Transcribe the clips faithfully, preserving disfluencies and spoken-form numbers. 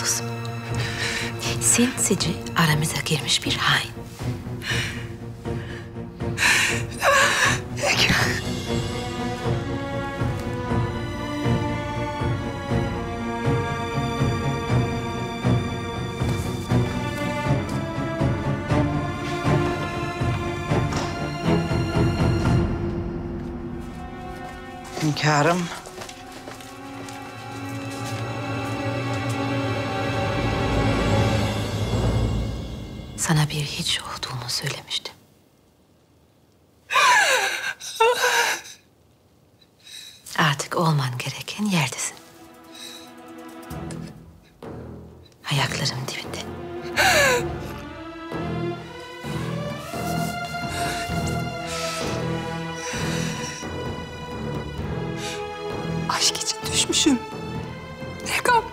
casus. Sinsice aramıza girmiş bir hain. Hünkârım. Sana bir hiç olduğumu söylemiştim. Artık olman gereken yerdesin. Ayaklarım dibinde. Aşk için düşmüşüm. Ne gam.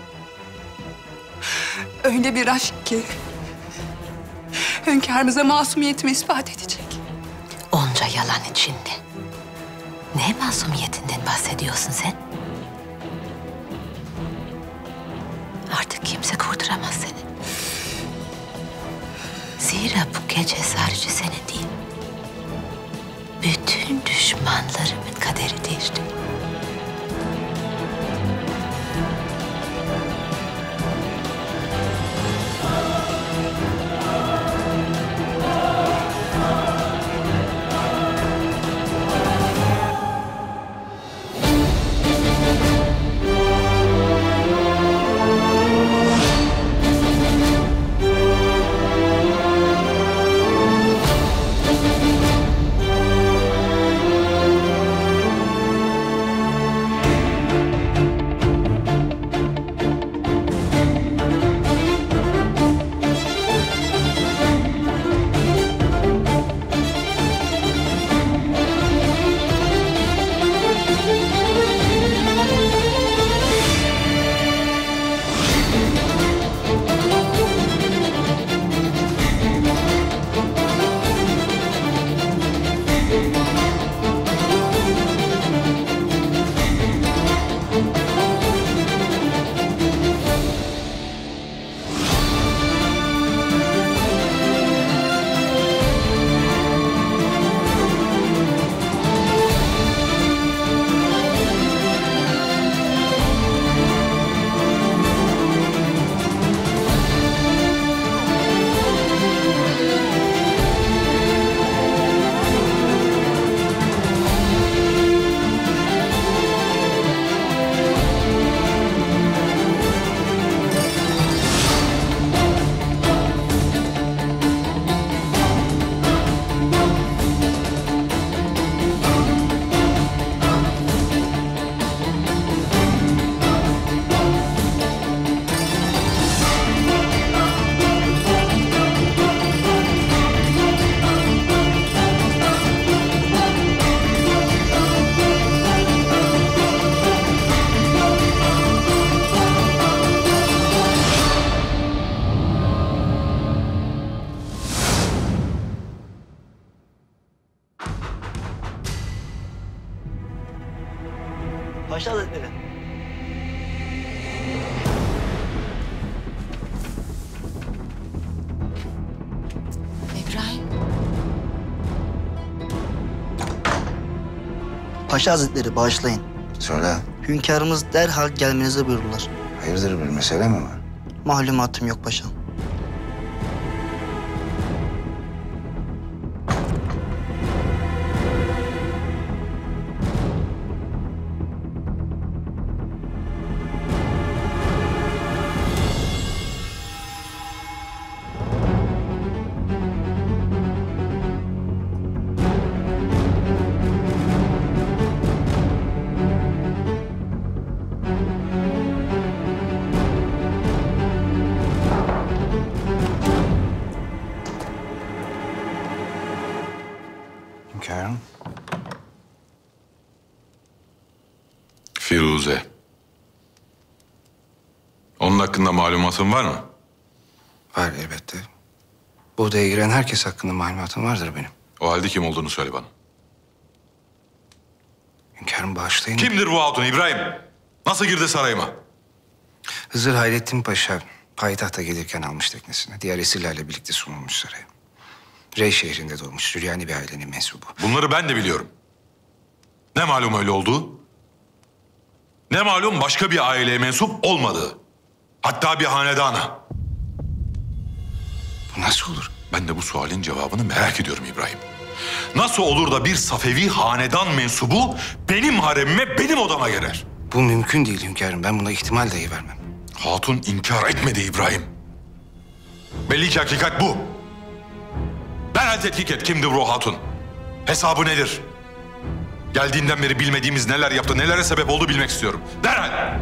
Öyle bir aşk ki hünkârımıza masumiyetimi ispat edecek. Onca yalan içinde. Ne masumiyetinden bahsediyorsun sen? Artık kimse kurtaramaz seni. Zira bu gece sadece senin değil, bütün düşmanlarımın kaderi değişti. Paşa Hazretleri. İbrahim. Paşa Hazretleri bağışlayın. Söyle. Hünkârımız derhal gelmenizi buyurdular. Hayırdır, bir mesele mi var? Malumatım yok paşam. Hünkârım. Firuze. Onun hakkında malumatın var mı? Var elbette. Bu odaya giren herkes hakkında malumatım vardır benim. O halde kim olduğunu söyle bana. Hünkârım bağışlayın. Kimdir bu hatun İbrahim? Nasıl girdi sarayıma? Hızır Hayrettin Paşa payitahta gelirken almış teknesine. Diğer esirlerle birlikte sunulmuş saraya. Rey şehrinde doğmuş Süryani bir ailenin mensubu. Bunları ben de biliyorum. Ne malum öyle olduğu? Ne malum başka bir aileye mensup olmadığı? Hatta bir hanedana. Bu nasıl olur? Ben de bu sualin cevabını merak ediyorum İbrahim. Nasıl olur da bir Safevi hanedan mensubu benim haremime, benim odama girer? Bu mümkün değil hünkârım. Ben buna ihtimal dahi vermem. Hatun inkar etmedi İbrahim. Belli ki hakikat bu. Derhal tetkik et, kimdir bu hatun? Hesabı nedir? Geldiğinden beri bilmediğimiz neler yaptı, nelere sebep oldu bilmek istiyorum. Derhal!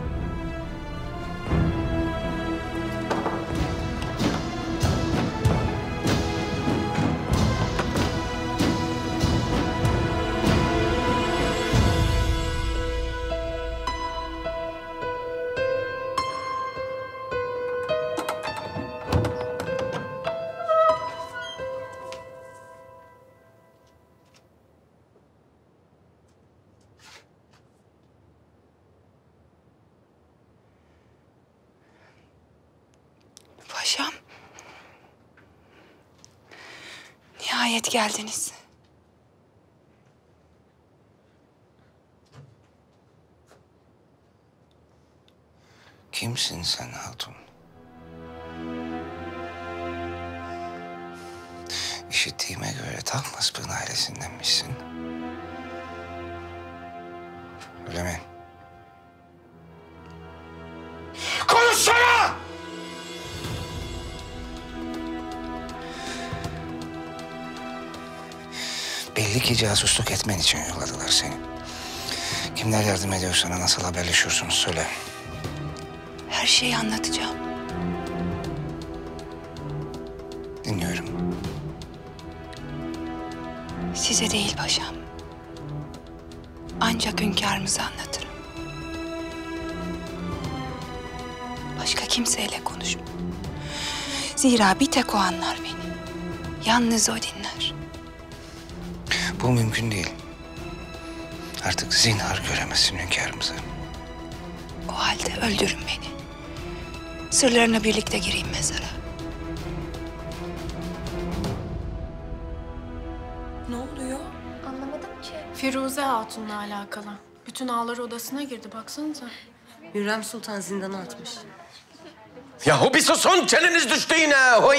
Paşam. Nihayet geldiniz. Kimsin sen hatun? İşittiğime göre Tahmasp'ın ailesindenmişsin. Öyle mi? Konuşsana! Belli ki casusluk etmen için yolladılar seni. Kimler yardım ediyor sana, nasıl haberleşiyorsunuz söyle. Her şeyi anlatacağım. Dinliyorum. Size değil paşam. Ancak hünkârımıza anlatırım. Başka kimseyle konuşmam. Zira bir tek o anlar beni. Yalnız o dinler. Bu mümkün değil. Artık zinhar göremezsin hünkârımızı. O halde öldürün beni. Sırlarına birlikte gireyim mezara. Ne oluyor? Anlamadım ki. Firuze Hatun'la alakalı. Bütün ağlar odasına girdi baksanıza. Hürrem Sultan zindana atmış. Yahu bir susun, çeneniz düştü yine. Hoy!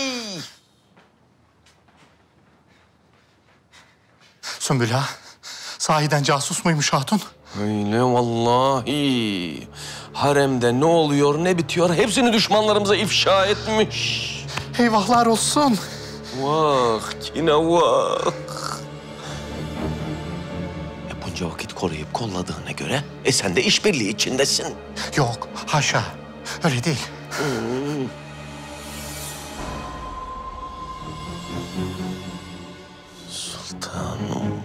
Sümbül Ağa, sahiden casus muymuş hatun? Öyle vallahi. Haremde ne oluyor, ne bitiyor hepsini düşmanlarımıza ifşa etmiş. Eyvahlar olsun. Vah, yine vah. E bunca vakit koruyup kolladığına göre e sen de işbirliği içindesin. Yok, haşa. Öyle değil. Hmm. Sultanım.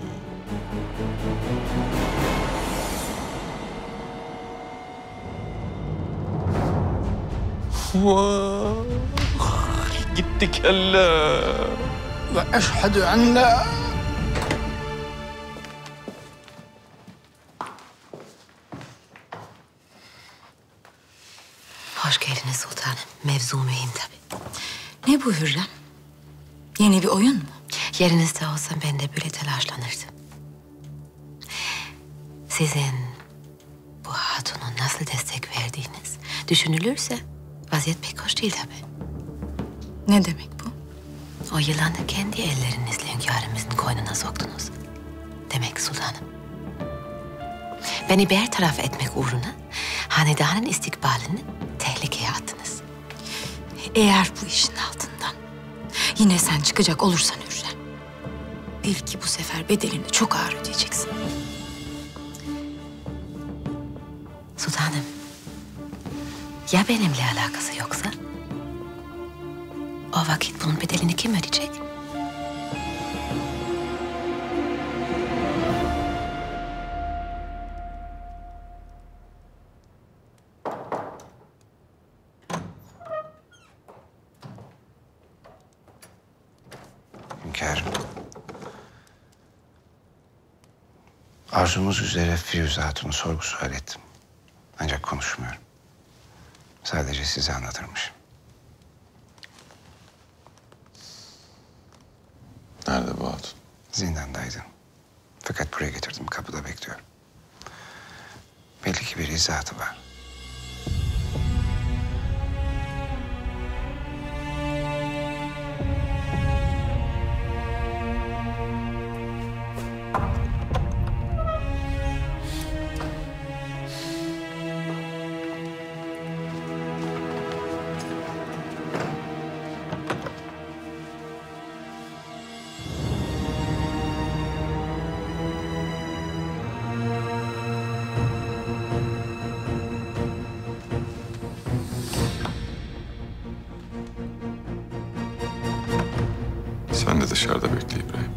Vah! Gitti kelle. Ve eşhedü en la... Hoş geldiniz sultanım. Mevzu mühim tabii. Ne bu Hürrem? Yeni bir oyun mu? Yerinizde olsam ben de böyle telaşlanırdım. Sizin bu hatuna nasıl destek verdiğiniz düşünülürse vaziyet pek hoş değil tabii. Ne demek bu? O yılanı kendi ellerinizle hünkârımızın koynuna soktunuz. Demek sultanım. Beni bertaraf etmek uğruna hanedanın istikbalini tehlikeye attınız. Eğer bu işin altından yine sen çıkacak olursan Hürrem, bil ki bu sefer bedelini çok ağır ödeyeceksin. Sultanım, ya benimle alakası yoksa? O vakit bunun bedelini kim ödeyecek? Hünkârım. Arzumuz üzere Firuze Hatun'u sorgu sual ettim. Ancak konuşmuyorum. Sadece size anlatırmış. Nerede bu hatun? Zindandaydı. Fakat buraya getirdim, kapıda bekliyor. Belli ki bir izahatı var. Sen de dışarıda bekle İbrahim.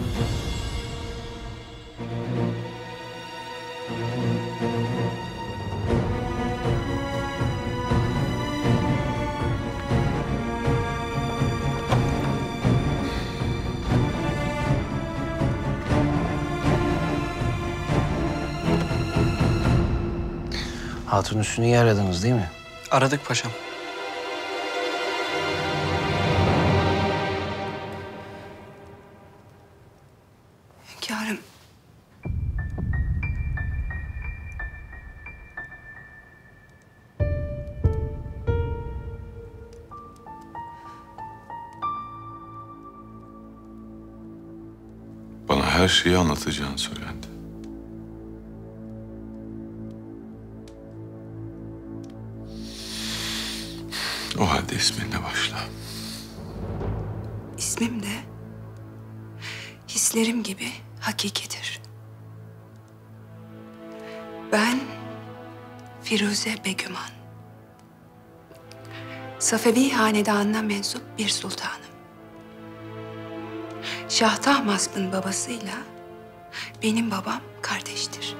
Hatun üstünü aradınız değil mi? Aradık paşam. Hünkârım. Bana her şeyi anlatacağını söylendi. O halde isminle başla. İsmim de hislerim gibi hakikidir. Ben Firuze Begüman. Safevi hanedanına mensup bir sultanım. Şah Tahmasp'ın babasıyla benim babam kardeştir.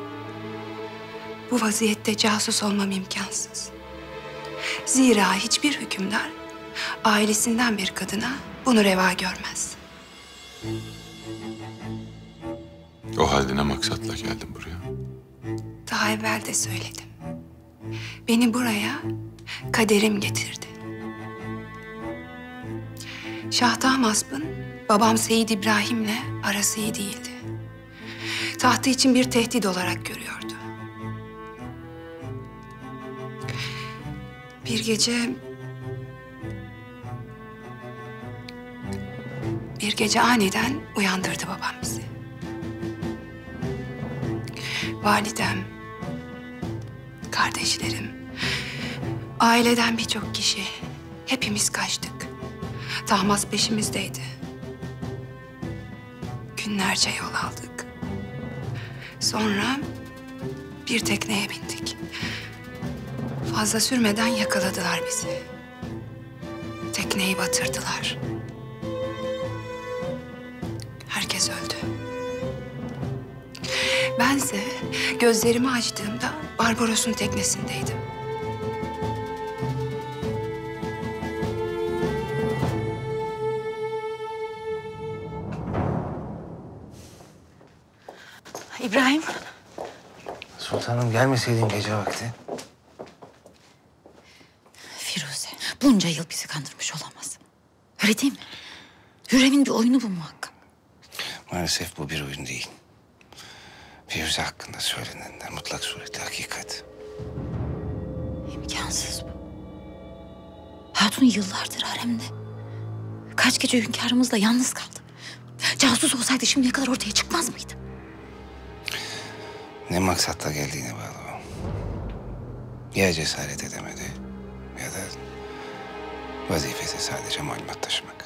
Bu vaziyette casus olmam imkansız. Zira hiçbir hükümdar ailesinden bir kadına bunu reva görmez. O halde ne maksatla geldin buraya? Daha evvel de söyledim. Beni buraya kaderim getirdi. Şah Tahmasp'ın babam Seyyid İbrahim'le arası iyi değildi. Tahtı için bir tehdit olarak görüyordu. Bir gece... Bir gece aniden uyandırdı babam bizi. Validem, kardeşlerim, aileden birçok kişi, hepimiz kaçtık. Tahmas peşimizdeydi. Günlerce yol aldık. Sonra bir tekneye bindik. Fazla sürmeden yakaladılar bizi. Tekneyi batırdılar. Herkes öldü. Bense gözlerimi açtığımda Barbaros'un teknesindeydim. İbrahim. Sultanım gelmeseydin gece vakti. Firuze bunca yıl bizi kandırmış olamaz. Öyle değil mi? Hürrem'in bir oyunu bu muhakkak. Maalesef bu bir oyun değil. Firuze hakkında söylenenler mutlak surette hakikat. İmkansız bu. Hatun yıllardır haremde. Kaç gece hünkârımızla yalnız kaldı. Casus olsaydı şimdiye kadar ortaya çıkmaz mıydı? Ne maksatla geldiğine bağlı o. Ya cesaret edemedi ya da vazifesi sadece malumat taşımak.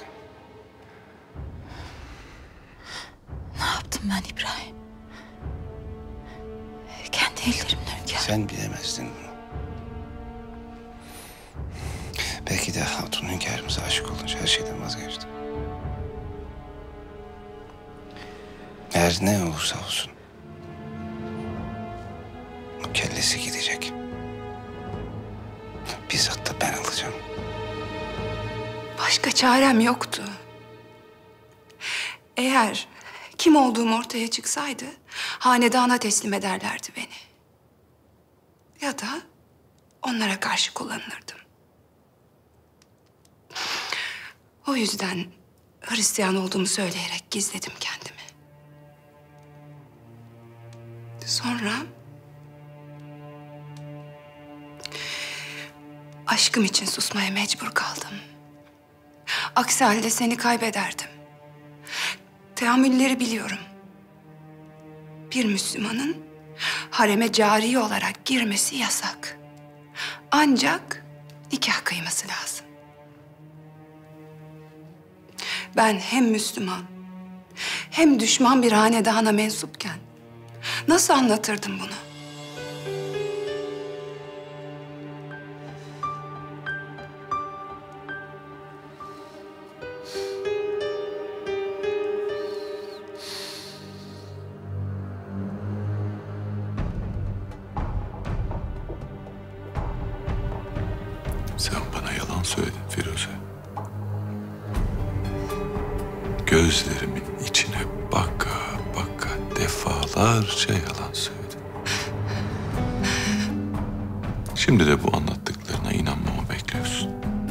Ne yaptım ben İbrahim? Kendi ellerimle hünkârım. Sen bilemezdin bunu. Belki de hatun hünkârımıza aşık olunca her şeyden vazgeçti. Her ne olursa olsun o kellesi gidecek. Bizzat da ben alacağım. Başka çarem yoktu. Eğer kim olduğum ortaya çıksaydı hanedana teslim ederlerdi beni. Ya da onlara karşı kullanırdım. O yüzden Hristiyan olduğumu söyleyerek gizledim kendimi. Sonra aşkım için susmaya mecbur kaldım. Aksi halde seni kaybederdim. Teamülleri biliyorum. Bir Müslümanın hareme cari olarak girmesi yasak. Ancak nikah kıyması lazım. Ben hem Müslüman hem düşman bir hanedana mensupken nasıl anlatırdım bunu? Sen bana yalan söyledin Firuze. Gözlerimin içine baka baka defalarca yalan söyledin. Şimdi de bu anlattıklarına inanmamı bekliyorsun.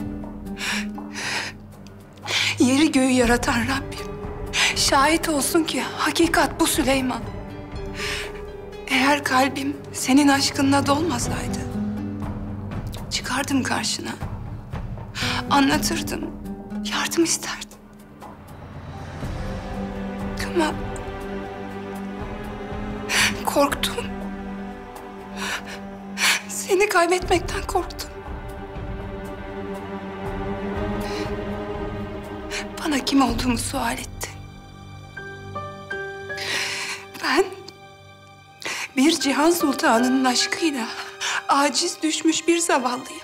Yeri göğü yaratan Rabbim şahit olsun ki hakikat bu Süleyman. Eğer kalbim senin aşkınla dolmasaydı çıkardım karşına. Anlatırdım, yardım isterdim. Ama korktum. Seni kaybetmekten korktum. Bana kim olduğumu sual ettin. Ben bir Cihan Sultanı'nın aşkıyla aciz düşmüş bir zavallıyım.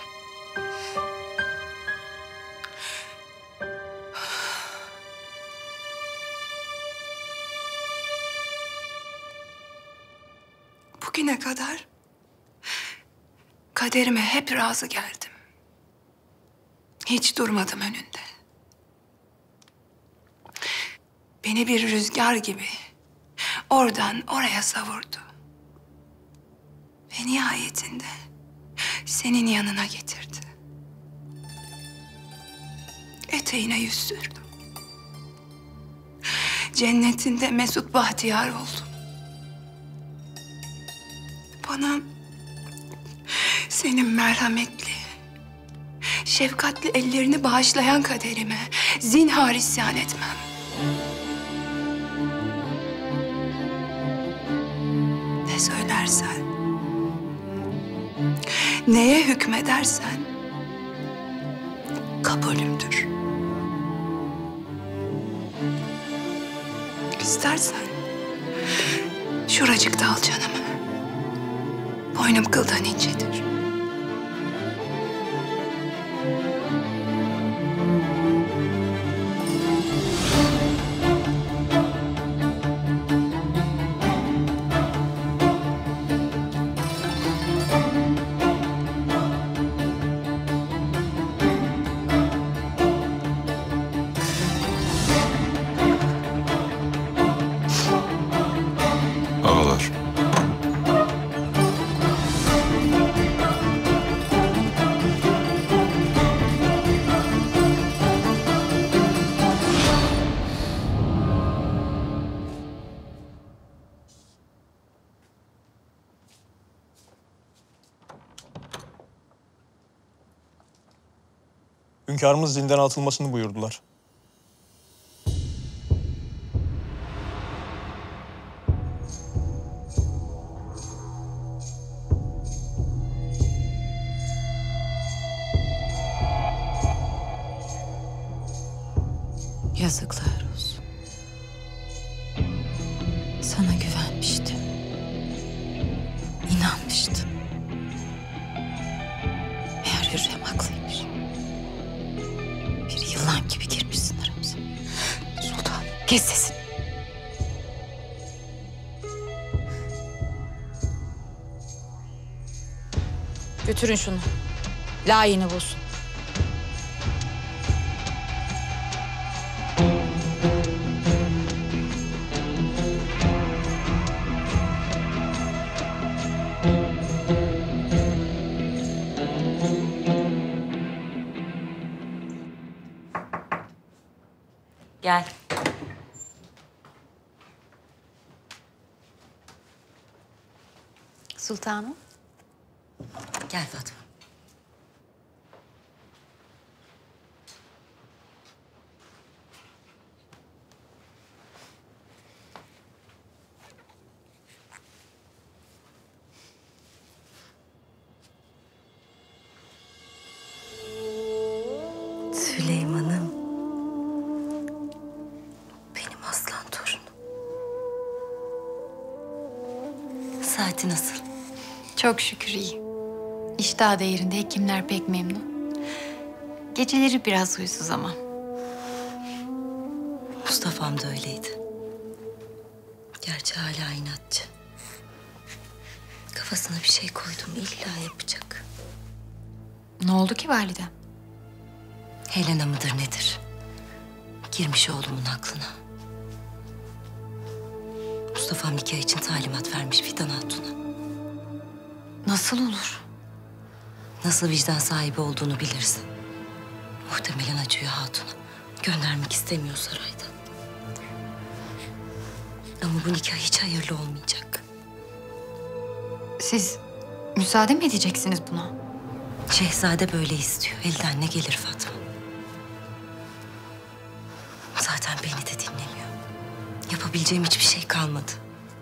Bugüne kadar kaderime hep razı geldim. Hiç durmadım önünde. Beni bir rüzgar gibi oradan oraya savurdu. Ve nihayetinde senin yanına getirdi. Eteğine yüz sürdüm. Cennetinde mesut bahtiyar oldum. Bana senin merhametli, şefkatli ellerini bağışlayan kaderime zinhar isyan etmem. Ne söylersen, neye hükmedersen kabulümdür. İstersen şuracıkta al canımı. Boynum kıldan incedir. Ağlar. Hünkârımız zindana atılmasını buyurdular. Yazıklar olsun. Sana güvenmiştim. İnanmıştım. Meğer Hürrem haklıymış. Bir yılan gibi girmişsin aramıza. Sultan, kes sesini. Götürün şunu. Layığını bulsun. Gel. Sultanım. Gel Fatma. Süleyman'ım. Benim aslan torunum. Saati nasıl? Çok şükür iyi. İştah da yerinde, hekimler pek memnun. Geceleri biraz huysuz ama. Mustafa'm da öyleydi. Gerçi hala inatçı. Kafasına bir şey koydum, illa yapacak. Ne oldu ki validem? Helena mıdır nedir? Girmiş oğlumun aklına. Mustafa'm nikah için talimat vermiş Fidan Hatun'a. Nasıl olur? Nasıl vicdan sahibi olduğunu bilirsin. Muhtemelen acıyor Hatun'a. Göndermek istemiyor saraydan. Ama bu nikah hiç hayırlı olmayacak. Siz müsaade mi edeceksiniz buna? Şehzade böyle istiyor. Elden ne gelir Fatma? Zaten beni de dinlemiyor. Yapabileceğim hiçbir şey kalmadı.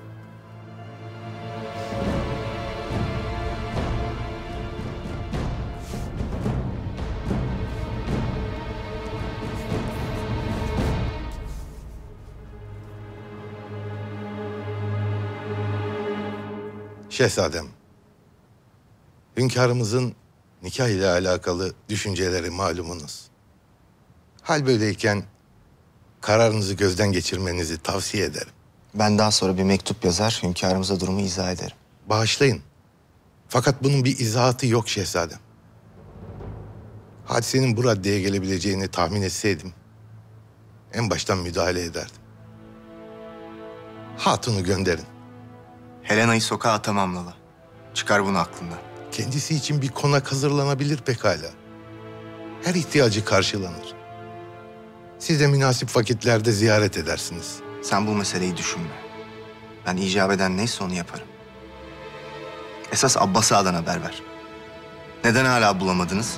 Şehzadem, hünkârımızın nikah ile alakalı düşünceleri malumunuz. Hal böyleyken kararınızı gözden geçirmenizi tavsiye ederim. Ben daha sonra bir mektup yazar, hünkârımıza durumu izah ederim. Bağışlayın. Fakat bunun bir izahatı yok şehzadem. Hadisenin bu raddeye gelebileceğini tahmin etseydim, en baştan müdahale ederdim. Hatun'u gönderin. Helena'yı sokağa atamam Lala. Çıkar bunu aklından. Kendisi için bir konak hazırlanabilir pekala. Her ihtiyacı karşılanır. Siz de münasip vakitlerde ziyaret edersiniz. Sen bu meseleyi düşünme. Ben icap eden neyse onu yaparım. Esas Abbas Ağa'dan haber ver. Neden hala bulamadınız?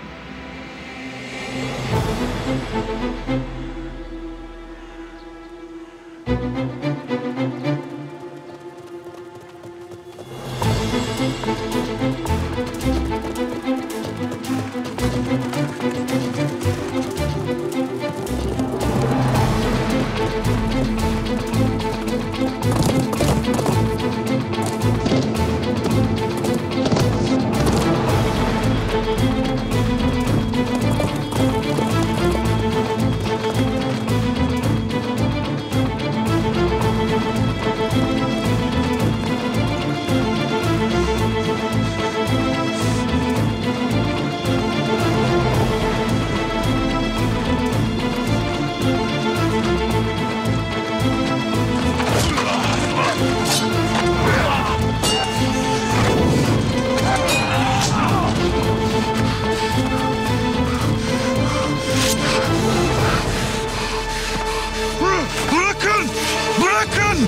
Bırakın! Bırakın!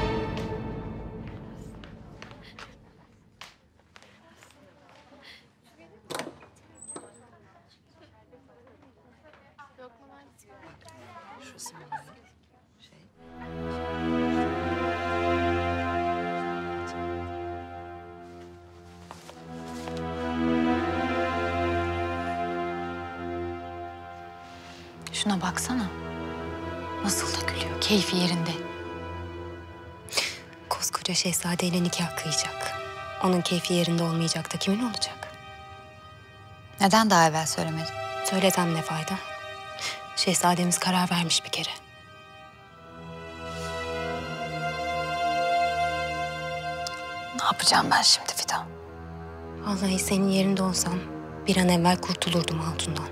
Şuna baksana. Nasıl da gülüyor, keyfi yerinde. Koskoca şehzadeyle nikah kıyacak. Onun keyfi yerinde olmayacak da kimin olacak? Neden daha evvel söylemedin? Söylesem ne fayda? Şehzademiz karar vermiş bir kere. Ne yapacağım ben şimdi Fidan? Vallahi senin yerinde olsam bir an evvel kurtulurdum Hatun'dan.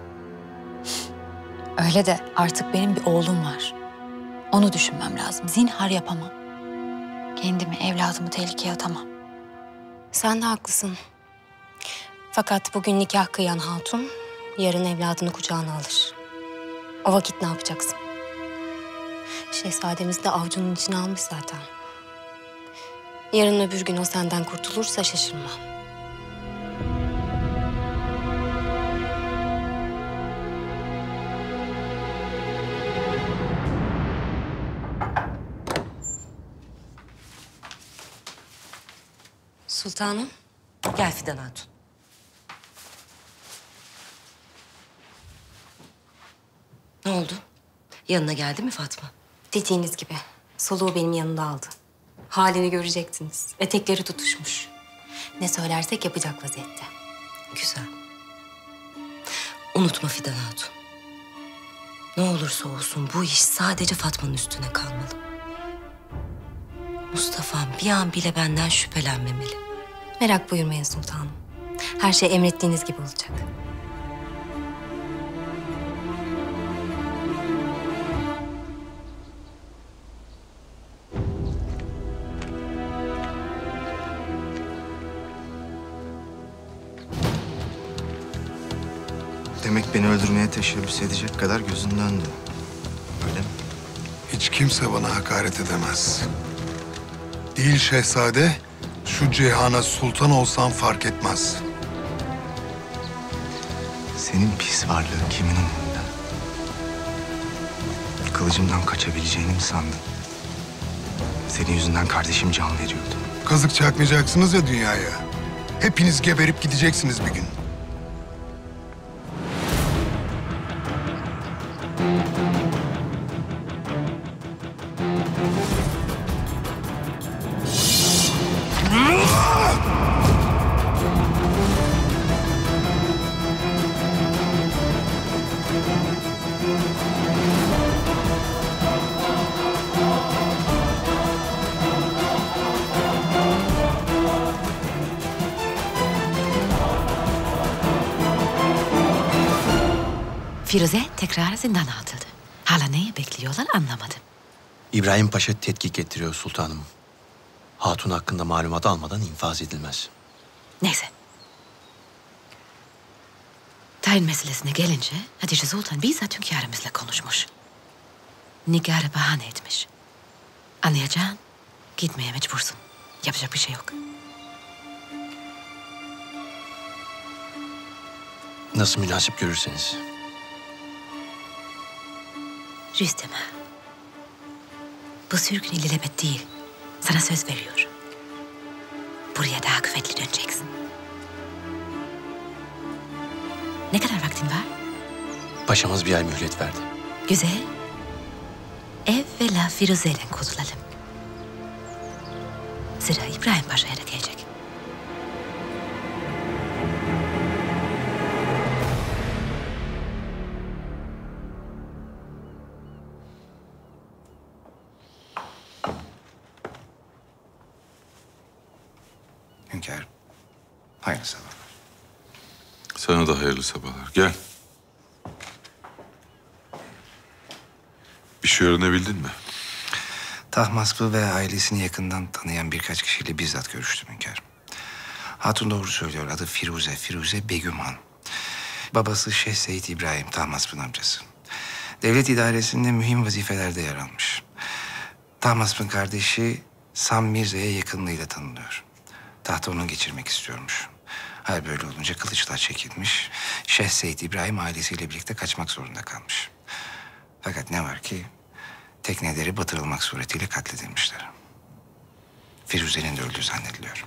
Öyle de artık benim bir oğlum var. Onu düşünmem lazım. Zinhar yapamam. Kendimi, evladımı tehlikeye atamam. Sen de haklısın. Fakat bugün nikah kıyan hatun yarın evladını kucağına alır. O vakit ne yapacaksın? Şehzademiz de avucunun içine almış zaten. Yarın öbür gün o senden kurtulursa şaşırma. Sultanım, gel Fidan Hatun. Ne oldu? Yanına geldi mi Fatma? Dediğiniz gibi soluğu benim yanında aldı. Halini görecektiniz. Etekleri tutuşmuş. Ne söylersek yapacak vaziyette. Güzel. Unutma Fidan Hatun. Ne olursa olsun bu iş sadece Fatma'nın üstüne kalmalı. Mustafa'm bir an bile benden şüphelenmemeli. Merak buyurmayın sultanım. Her şey emrettiğiniz gibi olacak. Demek beni öldürmeye teşebbüs edecek kadar gözün döndü. Öyle mi? Hiç kimse bana hakaret edemez. Değil şehzade, şu cihana sultan olsam fark etmez. Senin pis varlığın kimin umurunda? Kılıcımdan kaçabileceğini mi sandın? Senin yüzünden kardeşim can veriyordu. Kazık çakmayacaksınız ya dünyaya. Hepiniz geberip gideceksiniz bir gün. Firuze tekrar zindana atıldı. Hala neyi bekliyorlar anlamadım. İbrahim Paşa tetkik ettiriyor sultanım. Hatun hakkında malumat almadan infaz edilmez. Neyse. Tayin meselesine gelince Hatice Sultan bizzat hünkârımızla konuşmuş. Nigar'ı bahane etmiş. Anlayacağın gitmeye mecbursun. Yapacak bir şey yok. Nasıl münasip görürseniz. Rüstem ağa, bu sürgün ilelebet değil. Sana söz veriyorum. Buraya daha kuvvetli döneceksin. Ne kadar vaktin var? Paşamız bir ay mühlet verdi. Güzel. Evvela Firuze ile kurtulalım. Sıra İbrahim Paşa'ya da gelecek. Hünkârım, hayırlı sabahlar. Sana da hayırlı sabahlar. Gel. Bir şey öğrenebildin mi? Tahmasp'ı ve ailesini yakından tanıyan birkaç kişiyle bizzat görüştüm hünkârım. Hatun doğru söylüyor. Adı Firuze, Firuze Begüm Han. Babası Şeyh Seyyid İbrahim, Tahmasp'ın amcası. Devlet idaresinde mühim vazifelerde yer almış. Tahmasp'ın kardeşi Sam Mirza'ya yakınlığıyla tanınıyor. Tahtı onu geçirmek istiyormuş. Hal böyle olunca kılıçlar çekilmiş. Şeyh Seyyid İbrahim ailesiyle birlikte kaçmak zorunda kalmış. Fakat ne var ki tekneleri batırılmak suretiyle katledilmişler. Firuze'nin de öldüğü zannediliyor.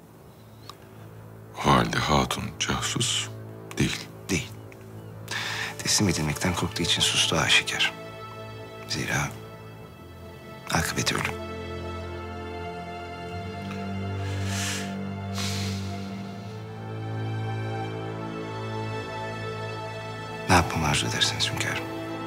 O halde Hatun casus değil. Değil. Teslim edilmekten korktuğu için sustu aşikar. Zira akıbeti ölüm. Ne yapmamı arzu edersiniz hünkârım?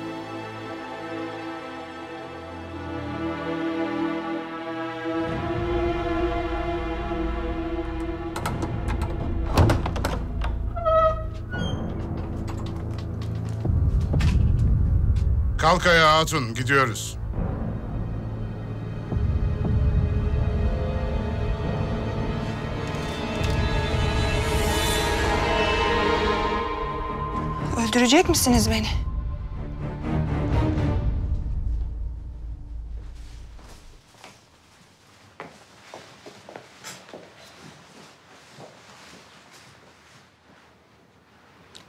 Kalk ayağa hatun, gidiyoruz. Öldürecek misiniz beni?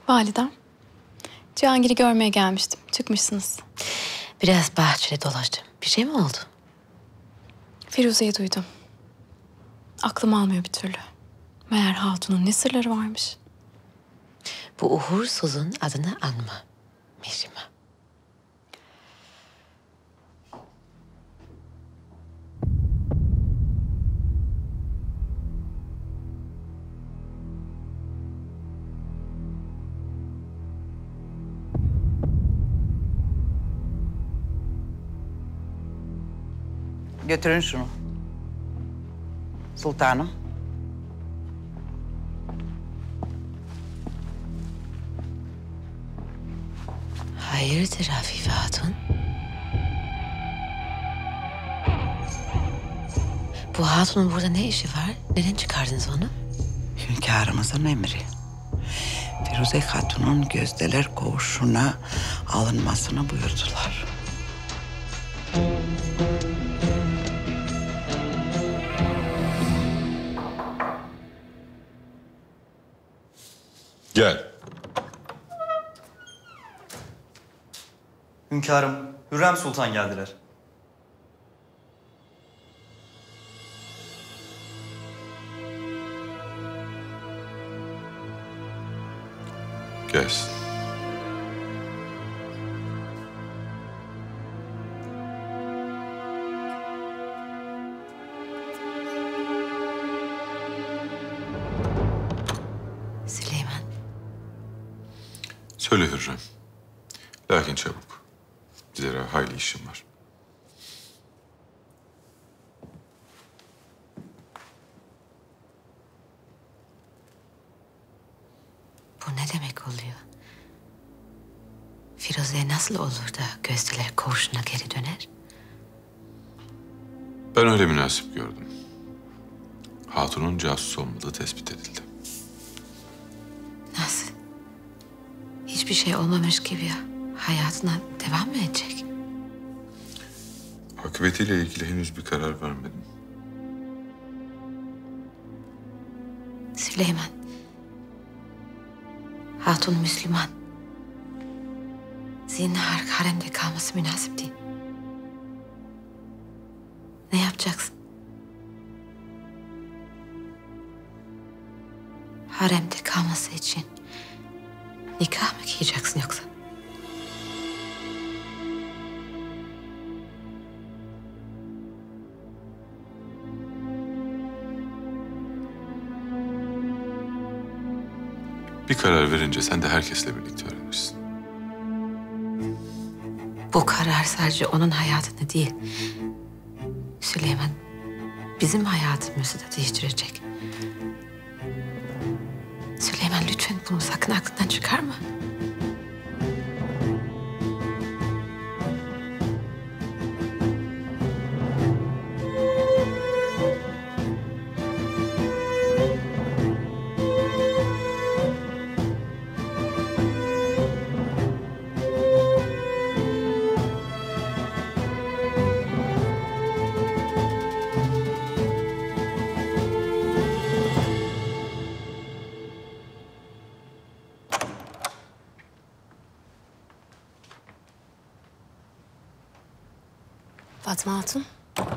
Validem, Cihangir'i görmeye gelmiştim. Çıkmışsınız. Biraz bahçede dolaştım. Bir şey mi oldu? Firuze'yi duydum. Aklım almıyor bir türlü. Meğer Hatun'un ne sırları varmış. Bu uğursuzun adını anma Mihrimah. Götürün şunu. Sultanım. Hayırdır Afife Hatun? Bu hatunun burada ne işi var? Neden çıkardınız onu? Hünkârımızın emri. Firuze Hatun'un gözdeler koğuşuna alınmasını buyurdular. Gel. Hünkârım, Hürrem Sultan geldiler. Gelsin. Süleyman. Söyle Hürrem. Lakin çabuk. Zira hayli işim var. Bu ne demek oluyor? Firuze nasıl olur da gözdeler koğuşuna geri döner? Ben öyle münasip gördüm. Hatun'un casus olmadığı tespit edildi. Nasıl? Hiçbir şey olmamış gibi hayatına devam mı edecek? Akıbetiyle ilgili henüz bir karar vermedim. Süleyman. Hatun Müslüman. Zinhar haremde kalması münasip değil. Ne yapacaksın? Haremde kalması için nikah mı giyeceksin yoksa? Bir karar verince sen de herkesle birlikte öğrenirsin. Bu karar sadece onun hayatını değil, Süleyman, bizim hayatımızı da değiştirecek. Süleyman lütfen bunu sakın aklından çıkarma. Fatma Hatun.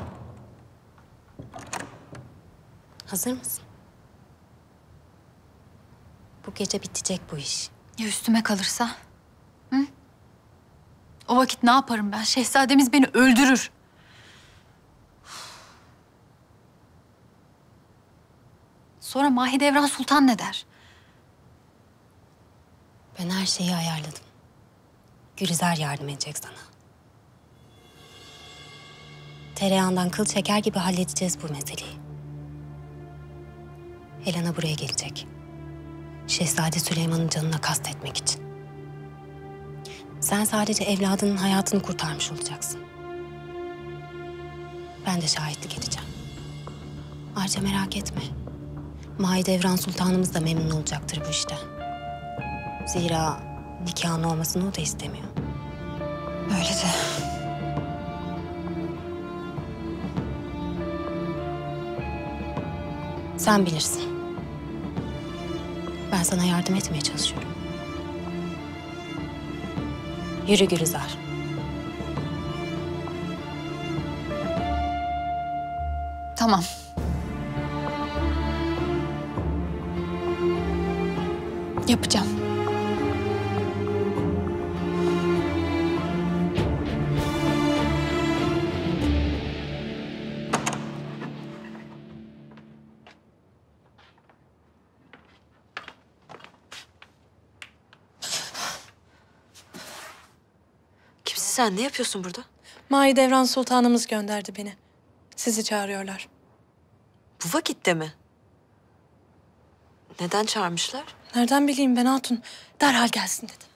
Hazır mısın? Bu gece bitecek bu iş. Ya üstüme kalırsa? Hı? O vakit ne yaparım ben? Şehzademiz beni öldürür. Sonra Mahidevran Sultan ne der? Ben her şeyi ayarladım. Gülizar yardım edecek sana. Tereyağından kıl çeker gibi halledeceğiz bu meseleyi. Helena buraya gelecek. Şehzade Süleyman'ın canına kastetmek için. Sen sadece evladının hayatını kurtarmış olacaksın. Ben de şahitlik edeceğim. Ayrıca merak etme. Mahidevran Sultanımız da memnun olacaktır bu işten. Zira nikahın olmasını o da istemiyor. Öyle de. Sen bilirsin. Ben sana yardım etmeye çalışıyorum. Yürü Gülizar. Tamam. Yapacağım. Kimsin sen? Ne yapıyorsun burada? Mahidevran Sultanımız gönderdi beni. Sizi çağırıyorlar. Bu vakitte mi? Neden çağırmışlar? Nereden bileyim ben hatun? Derhal gelsin dedi.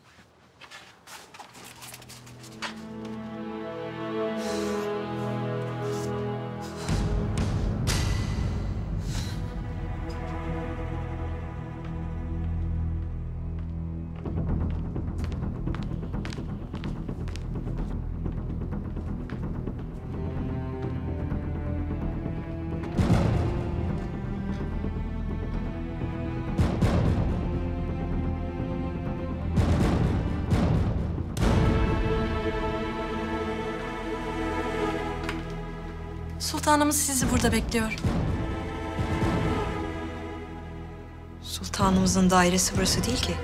Sultanımız sizi burada bekliyor. Sultanımızın dairesi burası değil ki.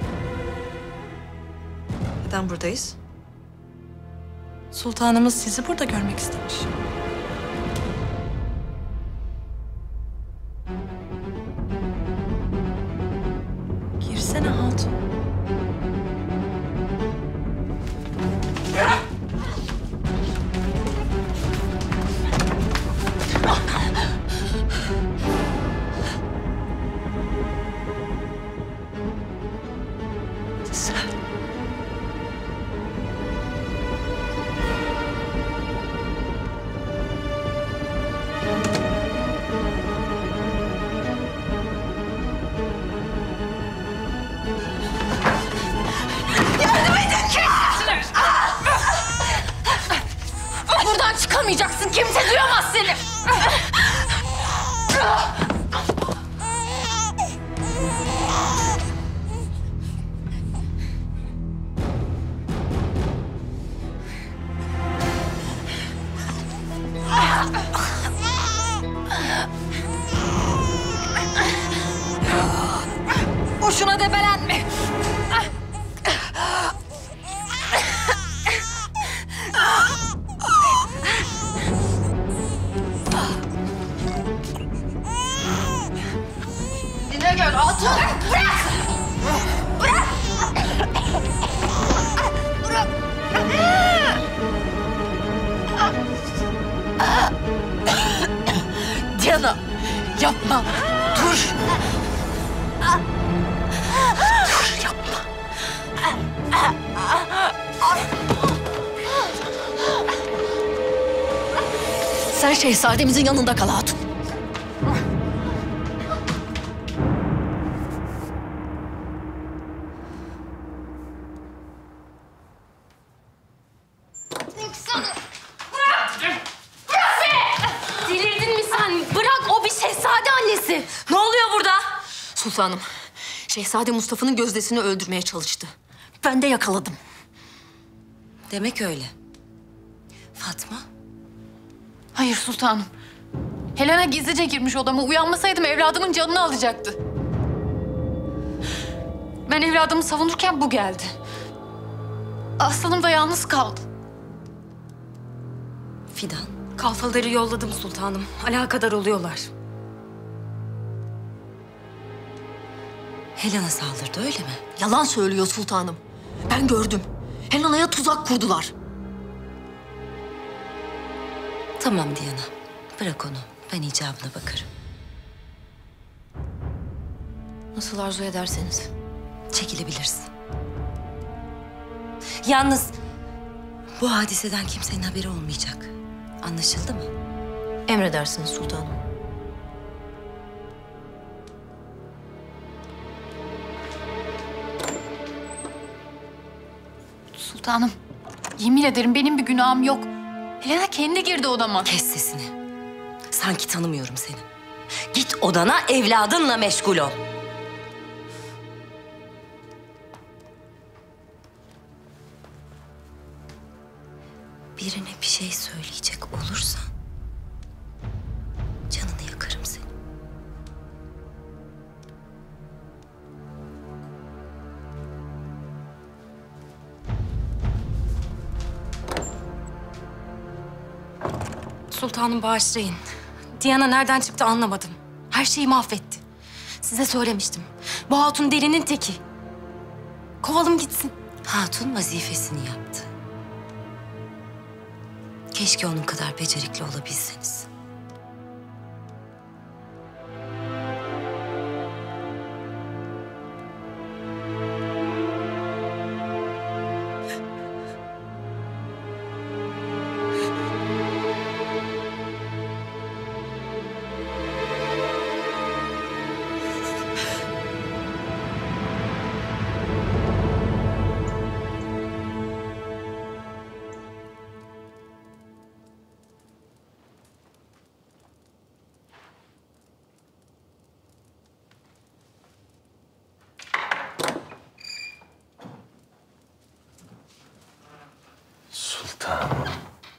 Neden buradayız? Sultanımız sizi burada görmek istemiş. Girsene hatun. Buradan çıkamayacaksın. Kimse duyamaz seni. Boşuna debelenme. Dine gel hatun. Bırak. Bırak. Bırak. Diana yapma. Dur. Dur yapma. Sen şehzademizin yanında kal hatun. Bırak! Bırak be! Delirdin mi sen? Bırak, o bir şehzade annesi. Ne oluyor burada? Sultanım, Şehzade Mustafa'nın gözdesini öldürmeye çalıştı. Ben de yakaladım. Demek öyle. Fatma? Hayır sultanım. Helena gizlice girmiş odama. Uyanmasaydım evladımın canını alacaktı. Ben evladımı savunurken bu geldi. Aslanım da yalnız kaldı. Fidan. Kalfaları yolladım sultanım. Alakadar oluyorlar. Helena saldırdı öyle mi? Yalan söylüyor sultanım. Ben gördüm. Helena'ya tuzak kurdular. Tamam Diana. Bırak onu. Ben icabına bakarım. Nasıl arzu ederseniz. Çekilebilirsin. Yalnız bu hadiseden kimsenin haberi olmayacak. Anlaşıldı mı? Emredersiniz sultanım. Sultanım, yemin ederim benim bir günahım yok. Helena kendi girdi odama. Kes sesini. Sanki tanımıyorum seni. Git odana, evladınla meşgul ol. birine bir şey söyleyecek olursan canını yakarım seni. Sultanım bağışlayın. Diana nereden çıktı anlamadım. Her şeyi mahvetti. Size söylemiştim. Bu hatun delinin teki. Kovalım gitsin. Hatun vazifesini yaptı. Keşke onun kadar becerikli olabilseniz. Sultanım.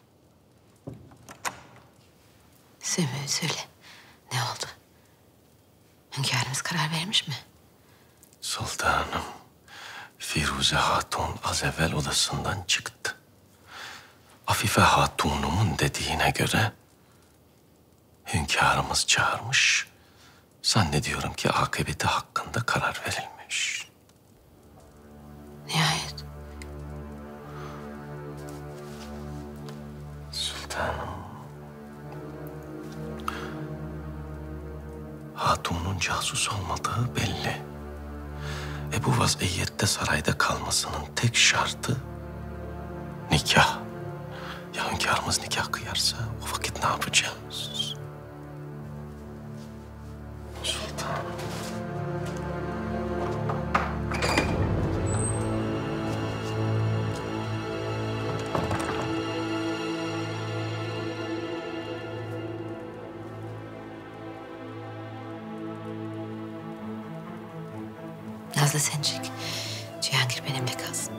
Söyle, söyle. Ne oldu? Hünkârımız karar vermiş mi? Sultanım. Firuze Hatun az evvel odasından çıktı. Afife Hatun'umun dediğine göre hünkârımız çağırmış. Zannediyorum ki akıbeti hakkında karar verilmiş. Nihayet. Sultanım. Hatun'un casus olmadığı belli. E bu vaziyette sarayda kalmasının tek şartı nikah. Ya hünkârımız nikah kıyarsa o vakit ne yapacağız? Sultanım. Nazlı sen çık. Cihangir benimle kalsın.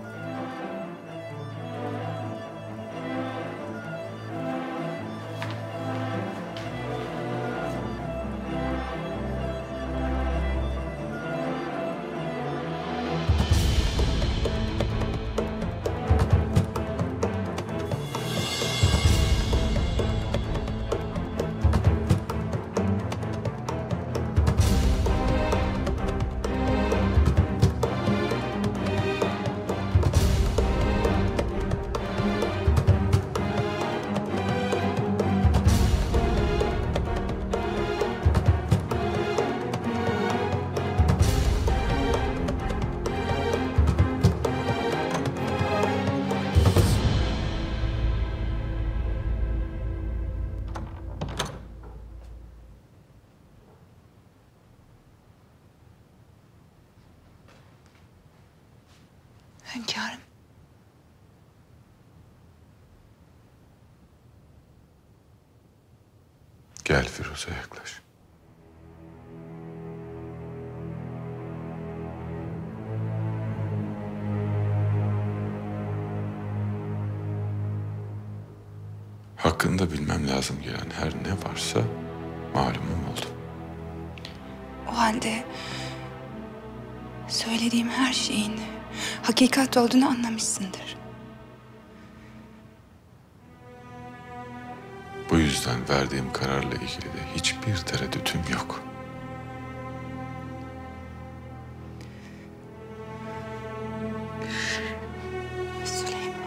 Hünkârım. Gel Firuze, yaklaş. Hakkında bilmem lazım gelen her ne varsa malumum oldu. O halde söylediğim her şeyin hakikat olduğunu anlamışsındır. Bu yüzden verdiğim kararla ilgili de hiçbir tereddütüm yok. Süleyman.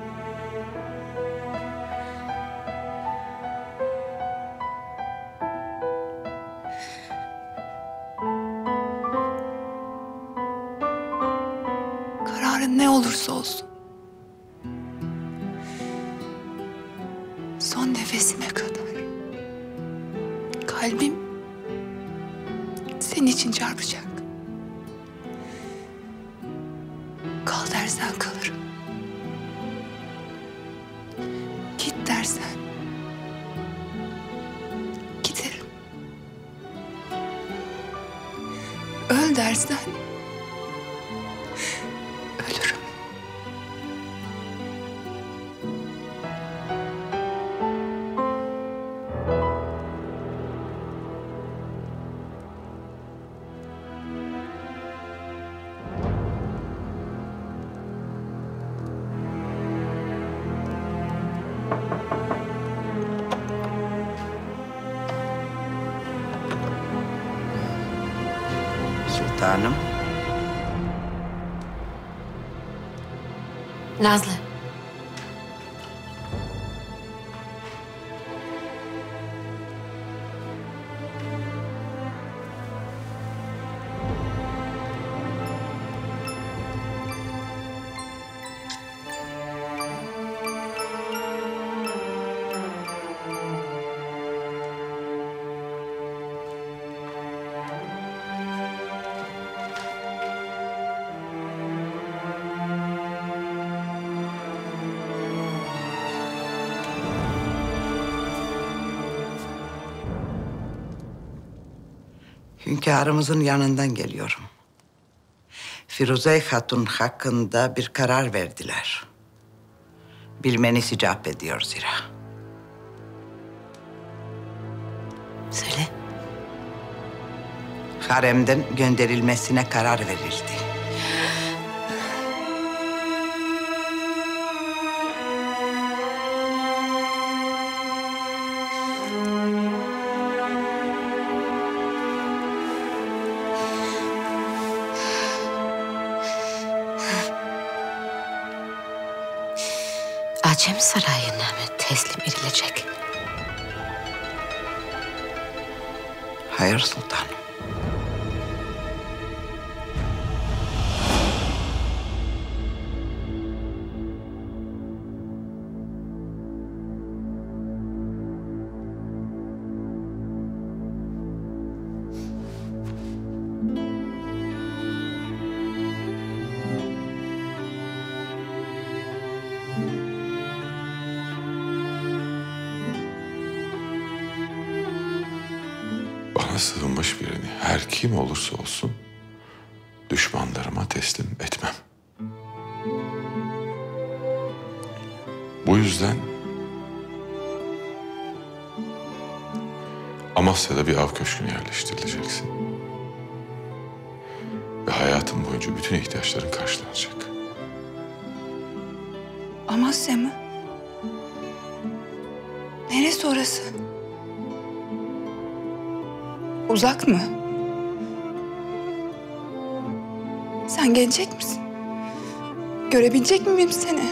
Kararın ne olursa olsun, son nefesime kadar kalbim senin için çarpacak. Kal dersen kalırım. Git dersen giderim. Öl dersen ölürüm. sultanım. Nazlı. Hünkârımızın yanından geliyorum. Firuze Hatun hakkında bir karar verdiler. Bilmeniz icap ediyor zira. Söyle. Haremden gönderilmesine karar verildi. Acem sarayına mı teslim edilecek? Hayır sultanım. Bana sığınmış birini her kim olursa olsun düşmanlarıma teslim etmem. Bu yüzden Amasya'da bir av köşküne yerleştirileceksin. Ve hayatın boyunca bütün ihtiyaçların karşılanacak. Amasya mı? Neresi orası? Uzak mı? Sen gelecek misin? Görebilecek miyim seni?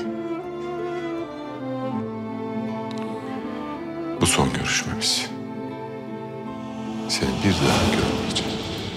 Bu son görüşmemiz. Seni bir daha görmeyeceğim.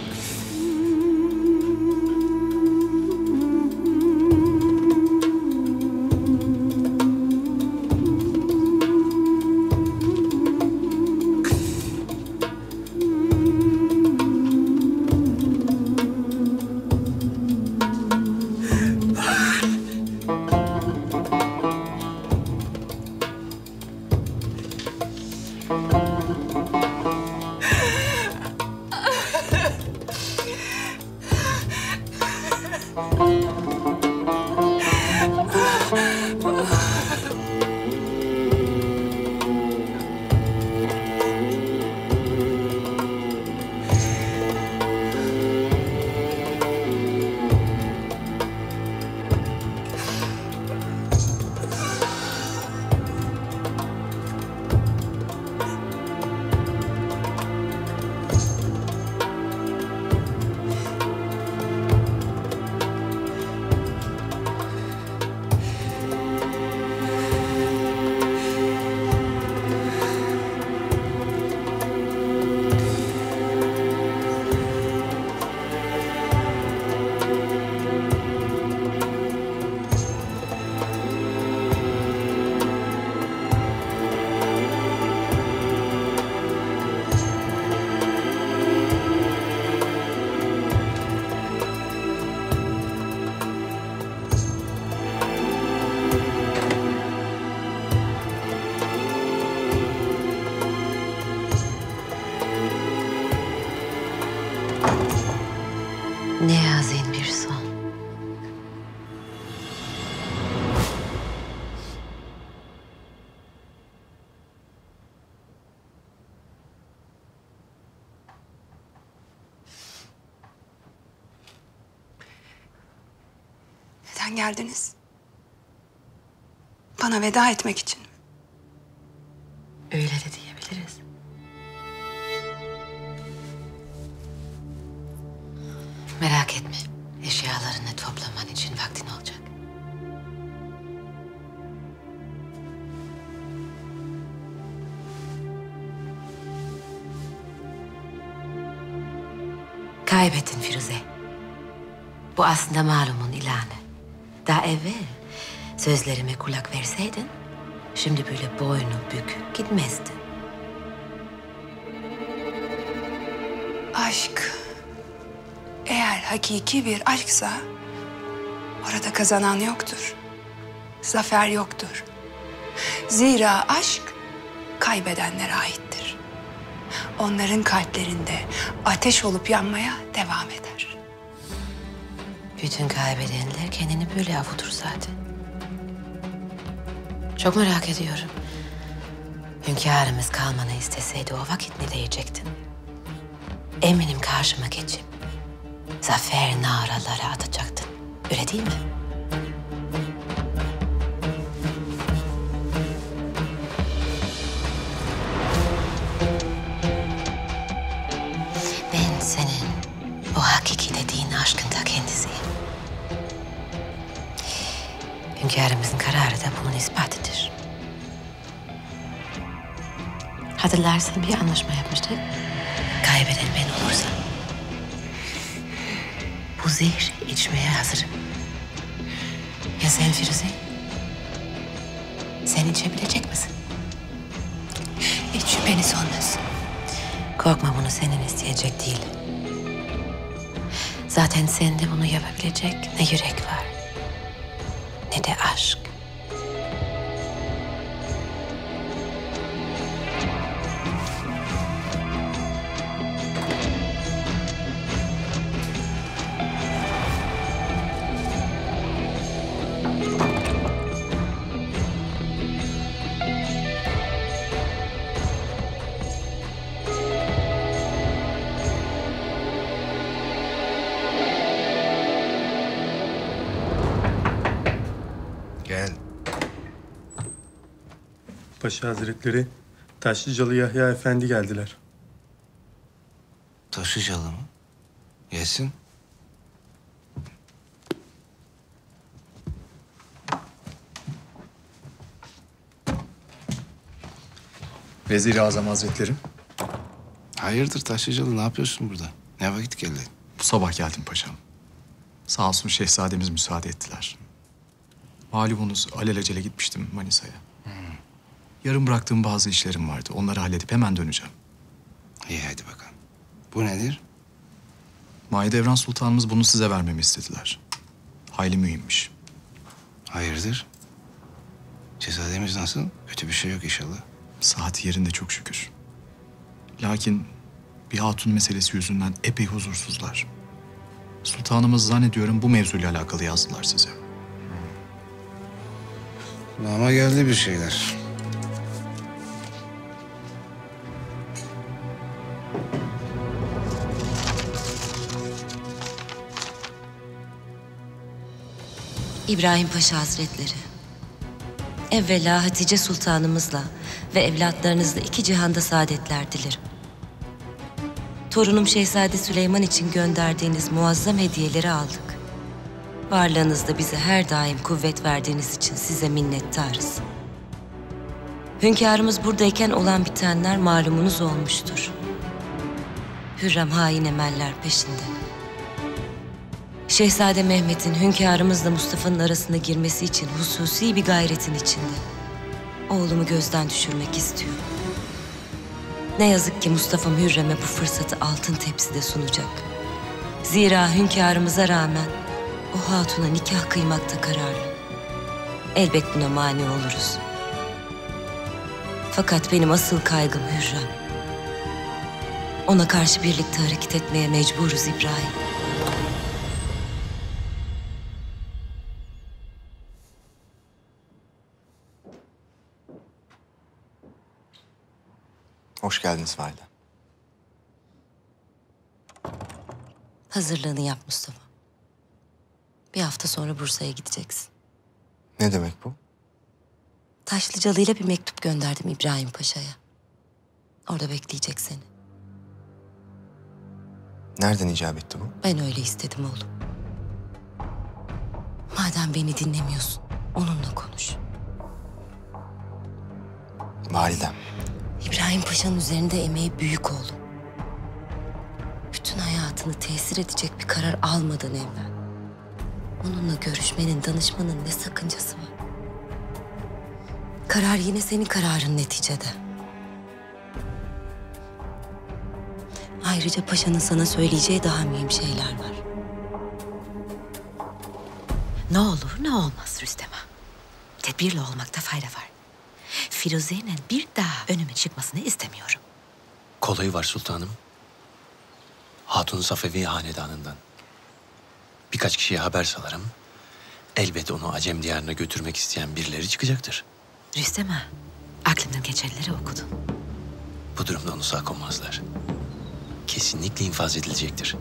Ne hazin bir son. Neden geldiniz? Bana veda etmek için mi? Öyle de diyebiliriz. Merak Kaybettin Firuze. Bu aslında malumun ilanı. Daha evvel sözlerime kulak verseydin, şimdi böyle boynu bükük gitmezdin. Aşk, eğer hakiki bir aşksa orada kazanan yoktur. Zafer yoktur. Zira aşk kaybedenlere aittir. Onların kalplerinde ateş olup yanmaya devam eder. Bütün kaybedenler kendini böyle avutur zaten. Çok merak ediyorum. Hünkârımız kalmanı isteseydi o vakit ne diyecektin? Eminim karşıma geçip zafer naraları atacaktın. Öyle değil mi? Ben senin o hakiki dediğin aşkın ta kendisiyim. Hünkârımızın kararı da bunun ispatıdır. Hatırlarsan bir anlaşma yapmıştık. Kaybeden ben olursa bu zehri içmeye hazırım. Ya sen Firuze? Sen içebilecek misin? Hiç şüpheniz olmasın. Korkma, bunu senin isteyecek değil. Zaten sende bunu yapabilecek ne yürek var, ne de aşk. Gel. Paşa Hazretleri, Taşlıcalı Yahya Efendi geldiler. Taşıcalı mı? Gelsin. Vezir-i Azam Hazretleri. Hayırdır Taşlıcalı, ne yapıyorsun burada? Ne vakit geldin? Bu sabah geldim paşam. Sağ olsun şehzademiz müsaade ettiler. Malumunuz alelacele gitmiştim Manisa'ya. Hmm. Yarım bıraktığım bazı işlerim vardı. Onları halledip hemen döneceğim. İyi, hadi bakalım. Bu nedir? Mahidevran Sultanımız bunu size vermemi istediler. Hayli mühimmiş. Hayırdır? Şehzademiz nasıl? Kötü bir şey yok inşallah. Saati yerinde çok şükür. Lakin bir hatun meselesi yüzünden epey huzursuzlar. Sultanımız zannediyorum bu mevzuyla alakalı yazdılar size. Ama geldi bir şeyler. İbrahim Paşa Hazretleri. Evvela Hatice Sultanımızla ve evlatlarınızla iki cihanda saadetler dilerim. Torunum Şehzade Süleyman için gönderdiğiniz muazzam hediyeleri aldık. Varlığınızda bize her daim kuvvet verdiğiniz için size minnettarız. Hünkârımız buradayken olan bitenler malumunuz olmuştur. Hürrem hain emeller peşinde. Şehzade Mehmet'in hünkârımızla Mustafa'nın arasına girmesi için hususi bir gayretin içinde. Oğlumu gözden düşürmek istiyor. Ne yazık ki Mustafa'm Hürrem'e bu fırsatı altın tepside sunacak. Zira hünkârımıza rağmen o hatuna nikah kıymakta kararlı. Elbet buna mani oluruz. Fakat benim asıl kaygım Hürrem. Ona karşı birlikte hareket etmeye mecburuz İbrahim. Hoş geldiniz validem. Hazırlığını yap Mustafa. Bir hafta sonra Bursa'ya gideceksin. Ne demek bu? Taşlıcalı'yla bir mektup gönderdim İbrahim Paşa'ya. Orada bekleyecek seni. Nereden icap etti bu? Ben öyle istedim oğlum. Madem beni dinlemiyorsun, onunla konuş. Validem. İbrahim Paşa'nın üzerinde emeği büyük oğlum. Bütün hayatını hayatını tesir edecek bir karar almadan evvel onunla görüşmenin, danışmanın ne sakıncası var? Karar yine senin kararın neticede. Ayrıca paşanın sana söyleyeceği daha mühim şeyler var. Ne olur ne olmaz Rüstem Ağa. Tedbirli olmakta fayda var. Firuze'nin bir daha önüme çıkmasını istemiyorum. Kolayı var sultanım. Hatun Safevi hanedanından. Birkaç kişiye haber salarım. Elbet onu Acem diyarına götürmek isteyen birileri çıkacaktır. Rüstem Ağa, aklımdan geçenleri okudun. Bu durumda onu sağ konmazlar. Kesinlikle infaz edilecektir.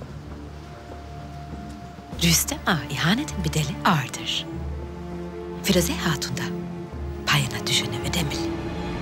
Rüstem Ağa, ihanetin bedeli ağırdır. Firuze Hatun da payına düşeni ödemeli.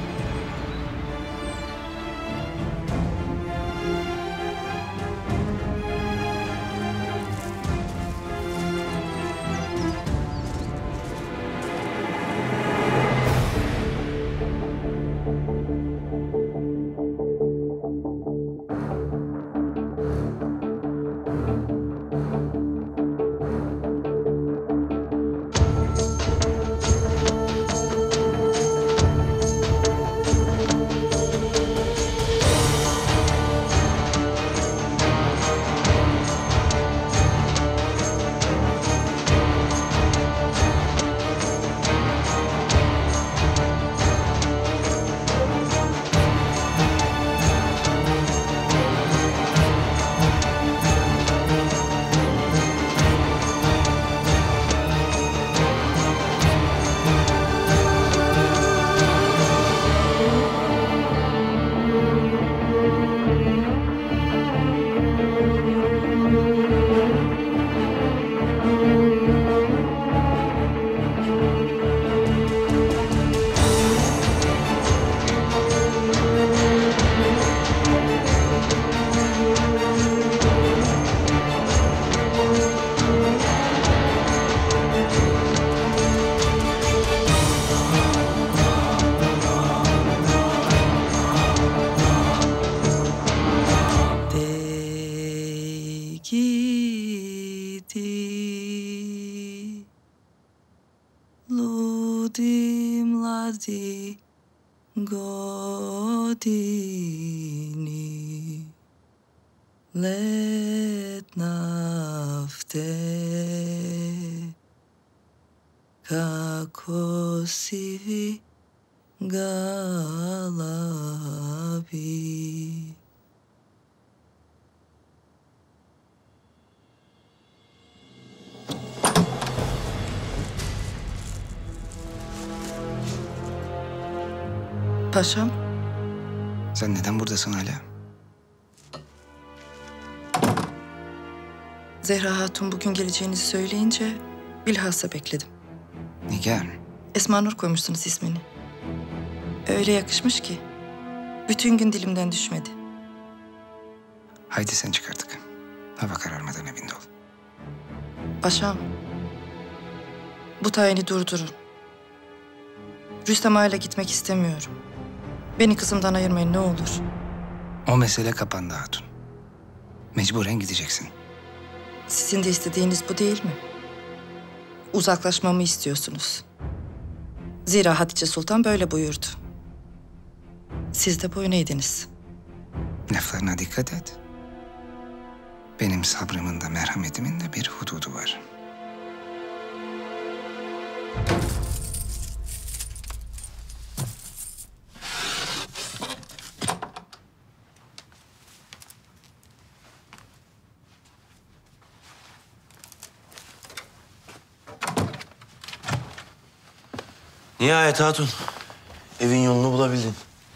Godini let nafte kakosivi galabi. Paşam. Sen neden buradasın hala? Zehra Hatun bugün geleceğinizi söyleyince bilhassa bekledim. Nigar. Esma Nur koymuşsunuz ismini. Öyle yakışmış ki bütün gün dilimden düşmedi. Haydi sen çık artık. Hava kararmadan evinde ol. Paşam, bu tayini durdurun. Rüstem Ağa'yla gitmek istemiyorum. Beni kızımdan ayırmayın ne olur. O mesele kapandı Hatun. Mecburen gideceksin. Sizin de istediğiniz bu değil mi? Uzaklaşmamı istiyorsunuz. Zira Hatice Sultan böyle buyurdu. Siz de boyun eğdiniz. Laflarına dikkat et. Benim sabrımın da merhametimin de bir hududu var. Nihayet Hatun. Evin yolunu bulabildin.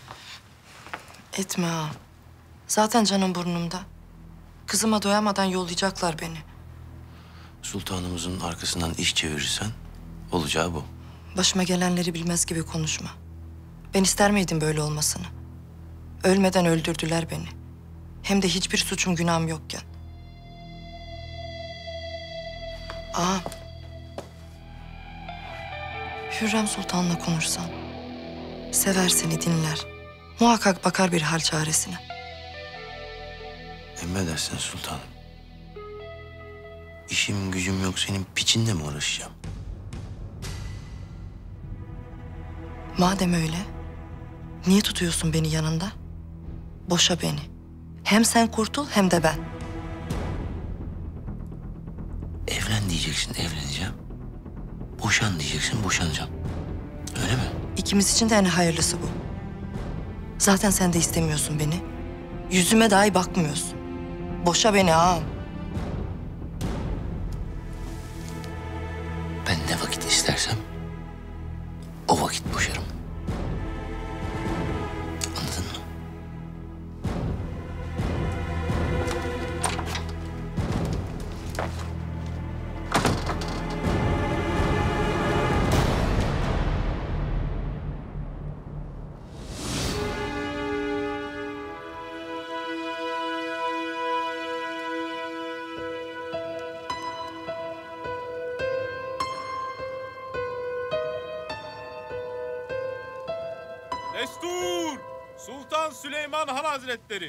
Etme ağa. Zaten canım burnumda. Kızıma doyamadan yollayacaklar beni. Sultanımızın arkasından iş çevirirsen olacağı bu. Başıma gelenleri bilmez gibi konuşma. Ben ister miydim böyle olmasını? Ölmeden öldürdüler beni. Hem de hiçbir suçum günahım yokken. Ağam. Hürrem Sultan'la konuşsan. Sever seni dinler. Muhakkak bakar bir hal çaresine. Emredersin sultanım. İşim gücüm yok, senin piçinle mi uğraşacağım? Madem öyle, niye tutuyorsun beni yanında? Boşa beni. Hem sen kurtul hem de ben. Evlen diyeceksin, evleneceğim. Boşan diyeceksin, boşanacağım. Öyle mi? İkimiz için de en hayırlısı bu. Zaten sen de istemiyorsun beni. Yüzüme dahi bakmıyorsun. Boşa beni ağam. Ben ne vakit istersem o vakit boşarım. Anladın mı? Destur! Sultan Süleyman Han Hazretleri.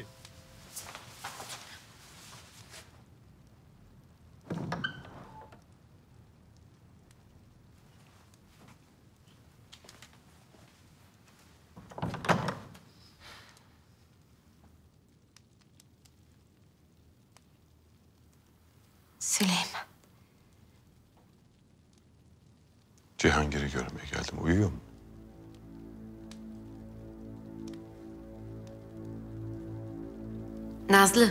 Süleyman. Cihangir'i görmeye geldim. Uyuyor mu? Nazlı.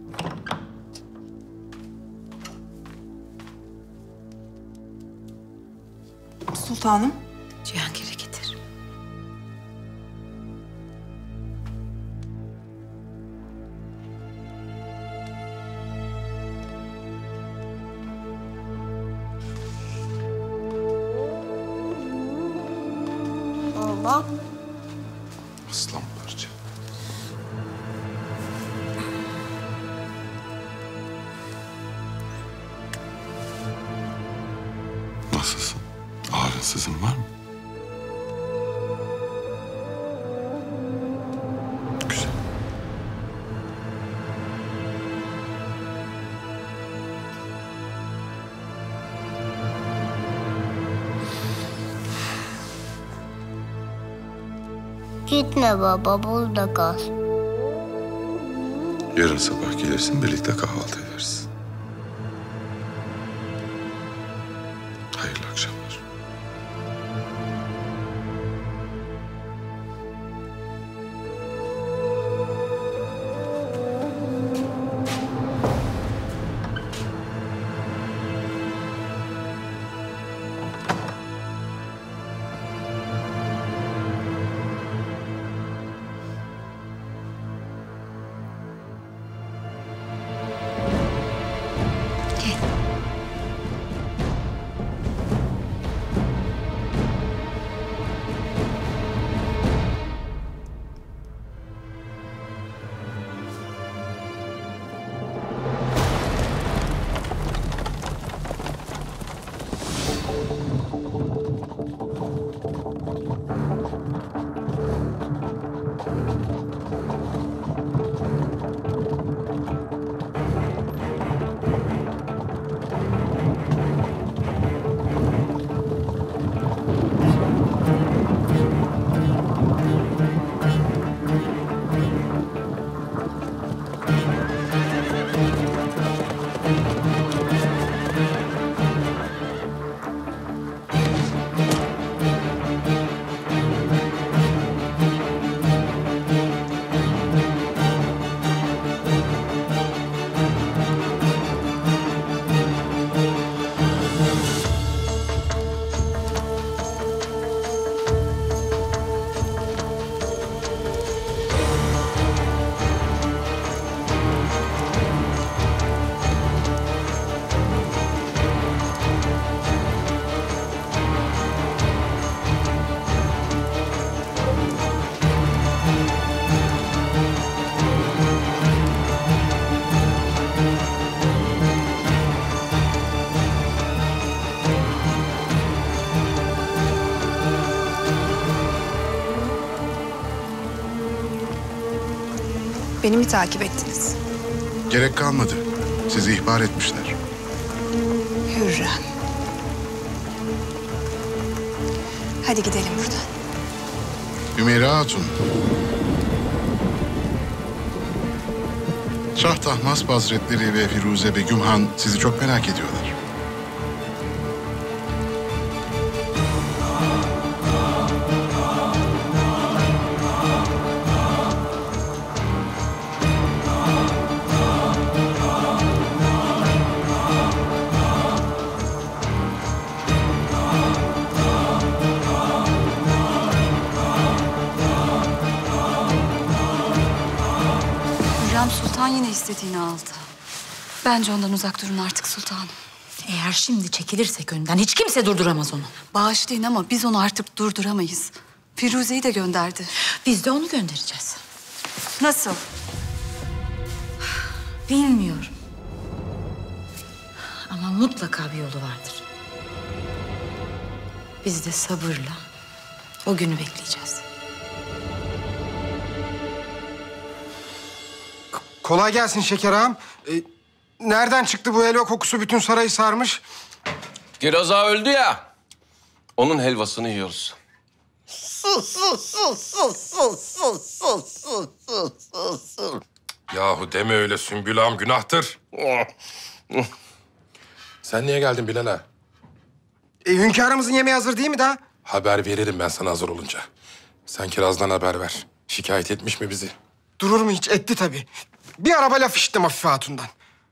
Sultanım. Cihangir'i getir. Baba. Aslan parça. Nasılsın? Ağrınsızın var mı? Güzel. Gitme baba, burada kal. Yarın sabah gelirsin, birlikte kahvaltı ederiz. Hayırlı akşamlar. Beni mi takip ettiniz? Gerek kalmadı. Sizi ihbar etmişler. Hürrem. Hadi gidelim buradan. Hümeyra Hatun. Şah Tahmasp Hazretleri ve Firuze Begüm Han sizi çok merak ediyorlar. Sultan yine istediğini aldı. Bence ondan uzak durun artık sultanım. Eğer şimdi çekilirsek önden hiç kimse durduramaz onu. Bağışlayın ama biz onu artık durduramayız. Firuze'yi de gönderdi. Biz de onu göndereceğiz. Nasıl? Bilmiyorum. Ama mutlaka bir yolu vardır. Biz de sabırla o günü bekleyeceğiz. Kolay gelsin Şeker ağam. Ee, nereden çıktı bu helva kokusu bütün sarayı sarmış? Kiraz ağa öldü ya. Onun helvasını yiyoruz. Yahu deme öyle Sümbül ağam, günahtır. Sen niye geldin Bilal ağa? E, hünkârımızın yemeği hazır değil mi daha? Haber veririm ben sana hazır olunca. Sen Kiraz'dan haber ver. Şikayet etmiş mi bizi? Durur mu hiç? Etti tabii. Bir araba laf işittim Afife Hatun'dan.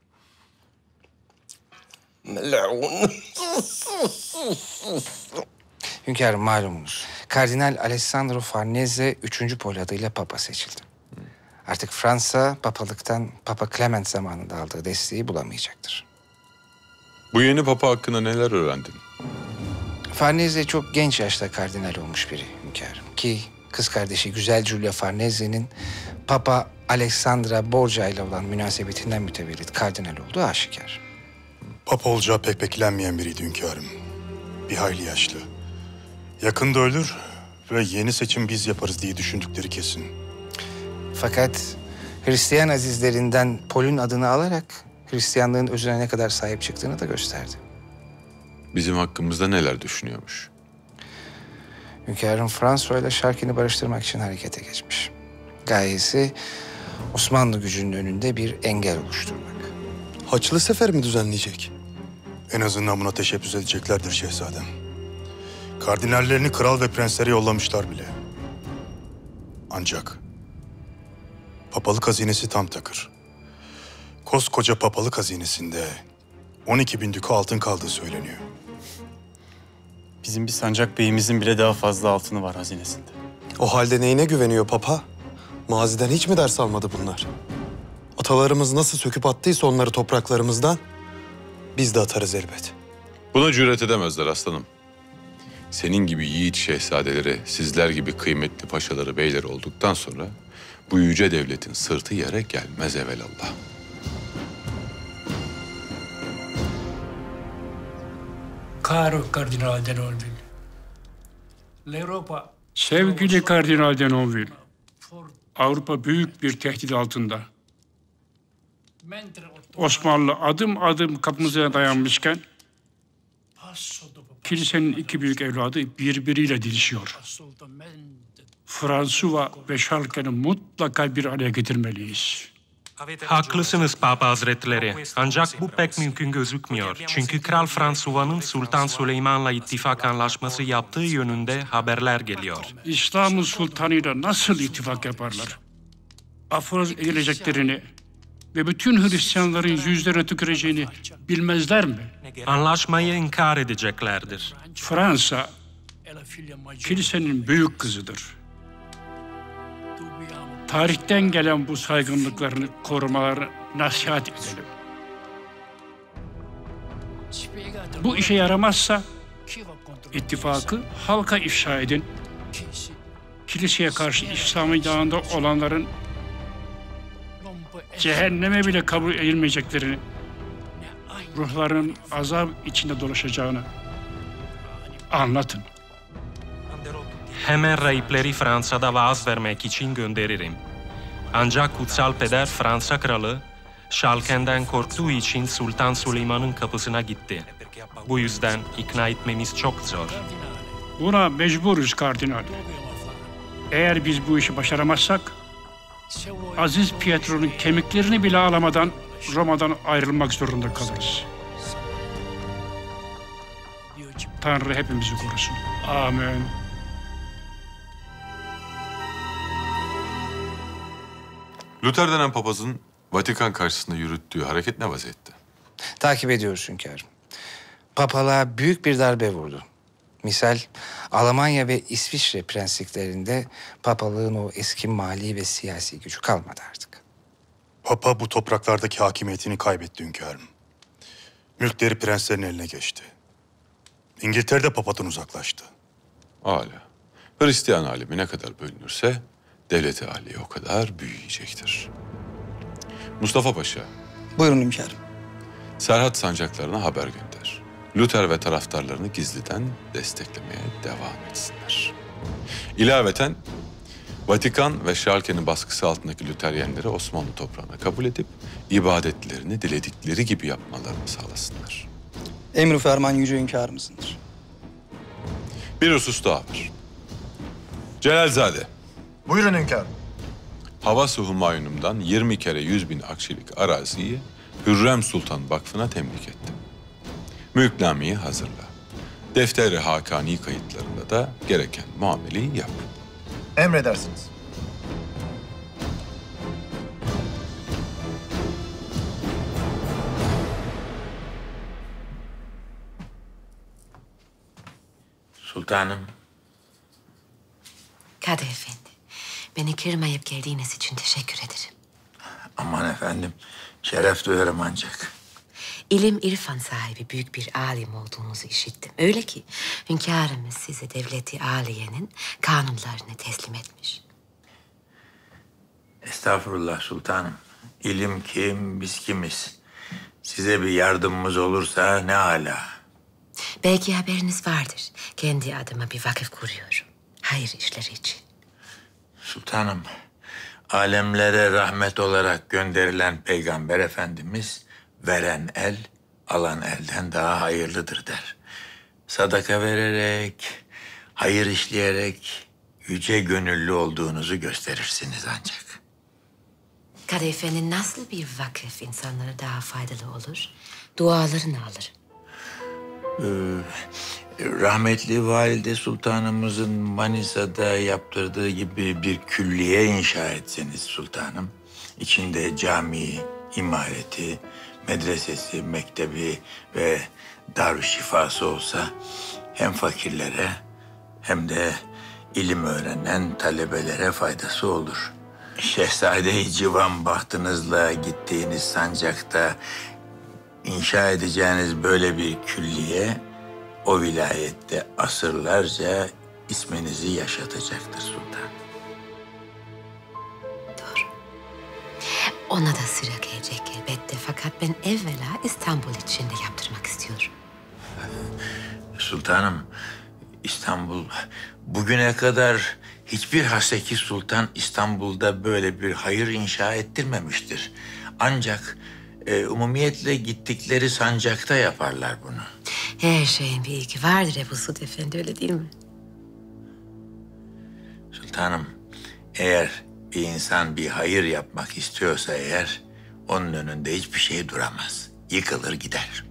Hünkârım malumunuz. Kardinal Alessandro Farnese üçüncü Pol adıyla papa seçildi. Artık Fransa papalıktan Papa Clement zamanında aldığı desteği bulamayacaktır. Bu yeni papa hakkında neler öğrendin? Farnese çok genç yaşta kardinal olmuş biri hünkârım. Ki kız kardeşi güzel Giulia Farnese'nin Papa Alexandra Borgia ile olan münasebetinden mütevellit kardinal olduğu aşikar. Papa olacağı pek beklenmeyen biriydi hünkârım. Bir hayli yaşlı. Yakında ölür ve yeni seçim biz yaparız diye düşündükleri kesin. Fakat Hristiyan azizlerinden Pol'ün adını alarak Hristiyanlığın özüne ne kadar sahip çıktığını da gösterdi. Bizim hakkımızda neler düşünüyormuş? Hünkârım Fransa ile Şarkin'i barıştırmak için harekete geçmiş. Gayesi Osmanlı gücünün önünde bir engel oluşturmak. Haçlı sefer mi düzenleyecek? En azından buna teşebbüs edeceklerdir şehzadem. Kardinallerini kral ve prenslere yollamışlar bile. Ancak papalık hazinesi tam takır. Koskoca papalık hazinesinde on iki bin düka altın kaldığı söyleniyor. Bizim bir sancak beyimizin bile daha fazla altını var hazinesinde. O halde neyine güveniyor papa? Maziden hiç mi ders almadı bunlar? Atalarımız nasıl söküp attıysa onları topraklarımızdan, biz de atarız elbet. Buna cüret edemezler aslanım. Senin gibi yiğit şehzadeleri, sizler gibi kıymetli paşaları, beyleri olduktan sonra bu yüce devletin sırtı yere gelmez evelallah. Caro Kardinal Denonville. Sevgili Kardinal Denonville, Avrupa büyük bir tehdit altında. Osmanlı adım adım kapımıza dayanmışken kilisenin iki büyük evladı birbiriyle didişiyor. Fransuva ve Şarken'i mutlaka bir araya getirmeliyiz. Haklısınız Papa Hazretleri. Ancak bu pek mümkün gözükmüyor. Çünkü Kral Fransuva'nın Sultan Süleyman'la ittifak anlaşması yaptığı yönünde haberler geliyor. İslam'ın sultanıyla nasıl ittifak yaparlar? Aforoz edileceklerini ve bütün Hristiyanların yüzlerine tüküreceğini bilmezler mi? Anlaşmayı inkar edeceklerdir. Fransa, kilisenin büyük kızıdır. Tarihten gelen bu saygınlıklarını korumalarını nasihat edelim. Bu işe yaramazsa ittifakı halka ifşa edin. Kiliseye karşı İslam'ın yanında olanların cehenneme bile kabul edilmeyeceklerini, ruhlarının azap içinde dolaşacağını anlatın. Hemen rahipleri Fransa'da vaaz vermek için gönderirim. Ancak Kutsal Peder Fransa Kralı Şalken'den korktuğu için Sultan Süleyman'ın kapısına gitti. Bu yüzden ikna etmemiz çok zor. Buna mecburuz kardinal. Eğer biz bu işi başaramazsak, Aziz Pietro'nun kemiklerini bile alamadan Roma'dan ayrılmak zorunda kalırız. Tanrı hepimizi korusun. Amin. Luther denen papazın Vatikan karşısında yürüttüğü hareket ne vaziyette? Takip ediyoruz hünkârım. Papalığa büyük bir darbe vurdu. Misal Almanya ve İsviçre prensliklerinde papalığın o eski mali ve siyasi gücü kalmadı artık. Papa bu topraklardaki hakimiyetini kaybetti hünkârım. Mülkleri prenslerin eline geçti. İngiltere'de papadan uzaklaştı. Âlâ. Hristiyan alemi ne kadar bölünürse devleti âliye o kadar büyüyecektir. Mustafa Paşa. Buyurun hünkârım. Serhat sancaklarına haber gönder. Luther ve taraftarlarını gizliden desteklemeye devam etsinler. İlaveten Vatikan ve Şalken'in baskısı altındaki Lüteryenleri Osmanlı toprağına kabul edip ibadetlerini diledikleri gibi yapmalarını sağlasınlar. Emr-i ferman yüce hünkârımızındır. Bir husus daha var. Celalzade. Buyurun hünkârım. Havas-ı Humayun'umdan yirmi kere yüz bin akçelik araziyi Hürrem Sultan Vakfı'na temlik ettim. Mülknameyi hazırla. Defter-i Hakani kayıtlarında da gereken muameleyi yap. Emredersiniz. Sultanım. Kadı Efendi, beni kırmayıp geldiğiniz için teşekkür ederim. Aman efendim, şeref duyarım ancak. İlim irfan sahibi büyük bir alim olduğunuzu işittim. Öyle ki hünkârımız size devleti aliyenin kanunlarını teslim etmiş. Estağfurullah sultanım. İlim kim, biz kimiz? Size bir yardımımız olursa ne âlâ. Belki haberiniz vardır. Kendi adıma bir vakıf kuruyorum. Hayır işleri için. Sultanım, alemlere rahmet olarak gönderilen Peygamber Efendimiz veren el, alan elden daha hayırlıdır der. Sadaka vererek, hayır işleyerek yüce gönüllü olduğunuzu gösterirsiniz ancak. Kadı Efendi, nasıl bir vakıf insanlara daha faydalı olur? Dualarını alır. Ee, rahmetli Valide Sultanımızın Manisa'da yaptırdığı gibi bir külliye inşa etseniz sultanım. İçinde cami, imareti, medresesi, mektebi ve darüşşifası olsa hem fakirlere hem de ilim öğrenen talebelere faydası olur. Şehzade-i Civan bahtınızla gittiğiniz sancakta inşa edeceğiniz böyle bir külliye o vilayette asırlarca isminizi yaşatacaktır sultan. Doğru. Ona da sıra gelecek elbette. Fakat ben evvela İstanbul için de yaptırmak istiyorum. Sultanım, İstanbul bugüne kadar hiçbir haseki sultan İstanbul'da böyle bir hayır inşa ettirmemiştir. Ancak e, umumiyetle gittikleri sancakta yaparlar bunu. Her şeyin bir ilki vardır Ebu Suud Efendi, öyle değil mi? Sultanım, eğer bir insan bir hayır yapmak istiyorsa eğer, onun önünde hiçbir şey duramaz. Yıkılır gider.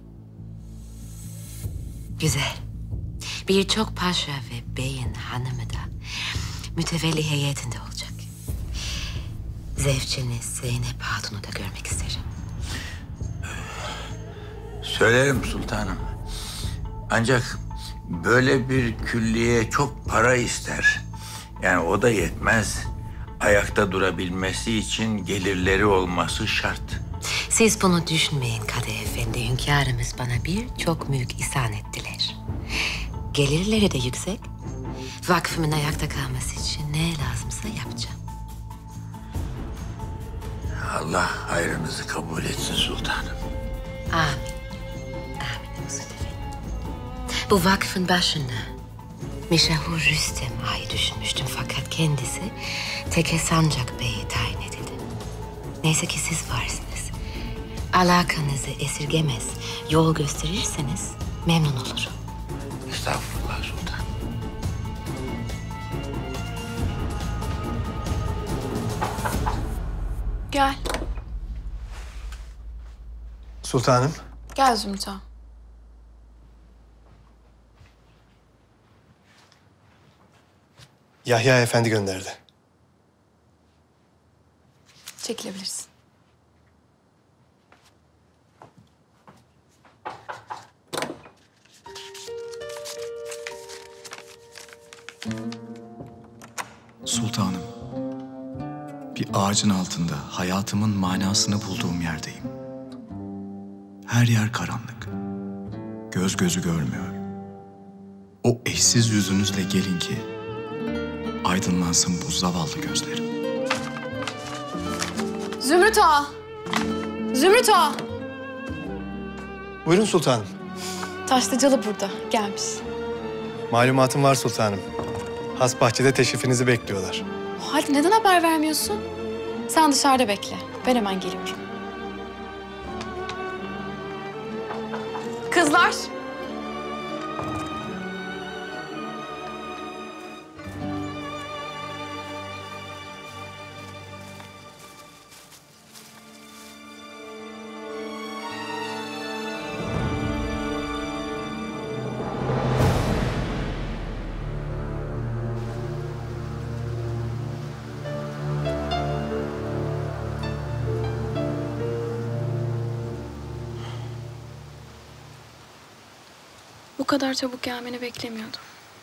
Güzel. Birçok paşa ve beyin hanımı da mütevelli heyetinde olacak. Zevçeniz Zeynep Hatun'u da görmek isterim. Söylerim sultanım. Ancak böyle bir külliye çok para ister. Yani o da yetmez. Ayakta durabilmesi için gelirleri olması şart. Siz bunu düşünmeyin Kadı Efendi. Hünkârımız bana birçok mülk ihsan ettiler. Gelirleri de yüksek. Vakfımın ayakta kalması için ne lazımsa yapacağım. Allah hayrınızı kabul etsin sultanım. Amin. Amin Ebu Suud Efendi. Bu vakfın başına Meşhur Rüstem Ağa'yı düşünmüştüm fakat kendisi Teke Sancak Bey'e tayin edildi. Neyse ki siz varsınız. Alakanızı esirgemez, yol gösterirseniz memnun olurum. Estağfurullah sultan. Gel. Sultanım. Gel Zümrüt ağa. Yahya Efendi gönderdi. Çekilebilirsin. Sultanım, bir ağacın altında hayatımın manasını bulduğum yerdeyim. Her yer karanlık. Göz gözü görmüyor. O eşsiz yüzünüzle gelin ki aydınlansın bu zavallı gözlerim. Zümrüt ağa! Zümrüt ağa! Buyurun sultanım. Taşlıcalı burada, gelmiş. Malumatım var sultanım. Has bahçede teşrifinizi bekliyorlar. O halde neden haber vermiyorsun? Sen dışarıda bekle. Ben hemen geliyorum. Kızlar! Bu kadar çabuk gelmeni beklemiyordum.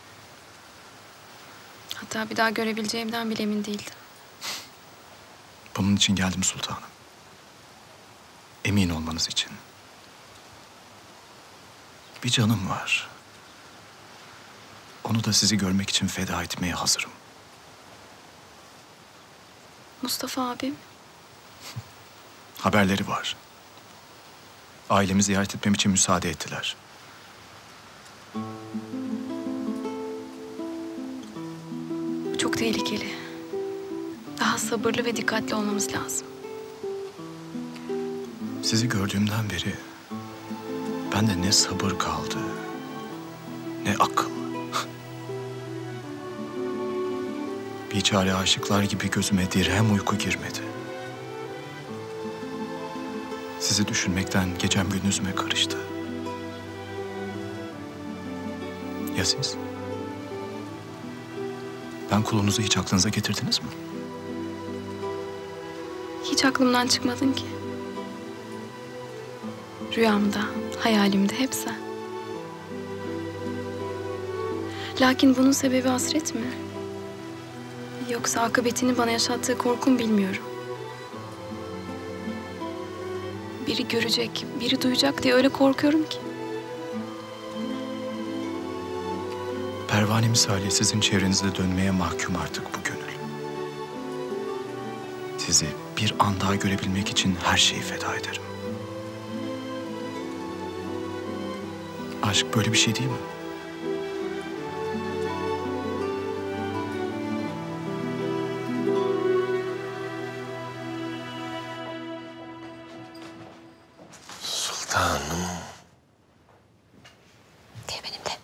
Hatta bir daha görebileceğimden bile emin değildim. Bunun için geldim sultanım. Emin olmanız için. Bir canım var. Onu da sizi görmek için feda etmeye hazırım. Mustafa abim. Haberleri var. Ailemi ziyaret etmem için müsaade ettiler. Bu çok tehlikeli. Daha sabırlı ve dikkatli olmamız lazım. Sizi gördüğümden beri bende ne sabır kaldı, ne akıl. Biçare aşıklar gibi gözüme dirhem uyku girmedi. Sizi düşünmekten gecem gündüzüme karıştı. Ya siz? Ben kulunuzu hiç aklınıza getirdiniz mi? Hiç aklımdan çıkmadın ki. Rüyamda, hayalimde hep sen. Lakin bunun sebebi hasret mi? Yoksa akıbetini bana yaşattığı korkum bilmiyorum. Biri görecek, biri duyacak diye öyle korkuyorum ki. Pervane misali sizin çevrenizde dönmeye mahkum artık bu gönül. Sizi bir an daha görebilmek için her şeyi feda ederim. Aşk böyle bir şey değil mi? Sultanım. Gel benimle.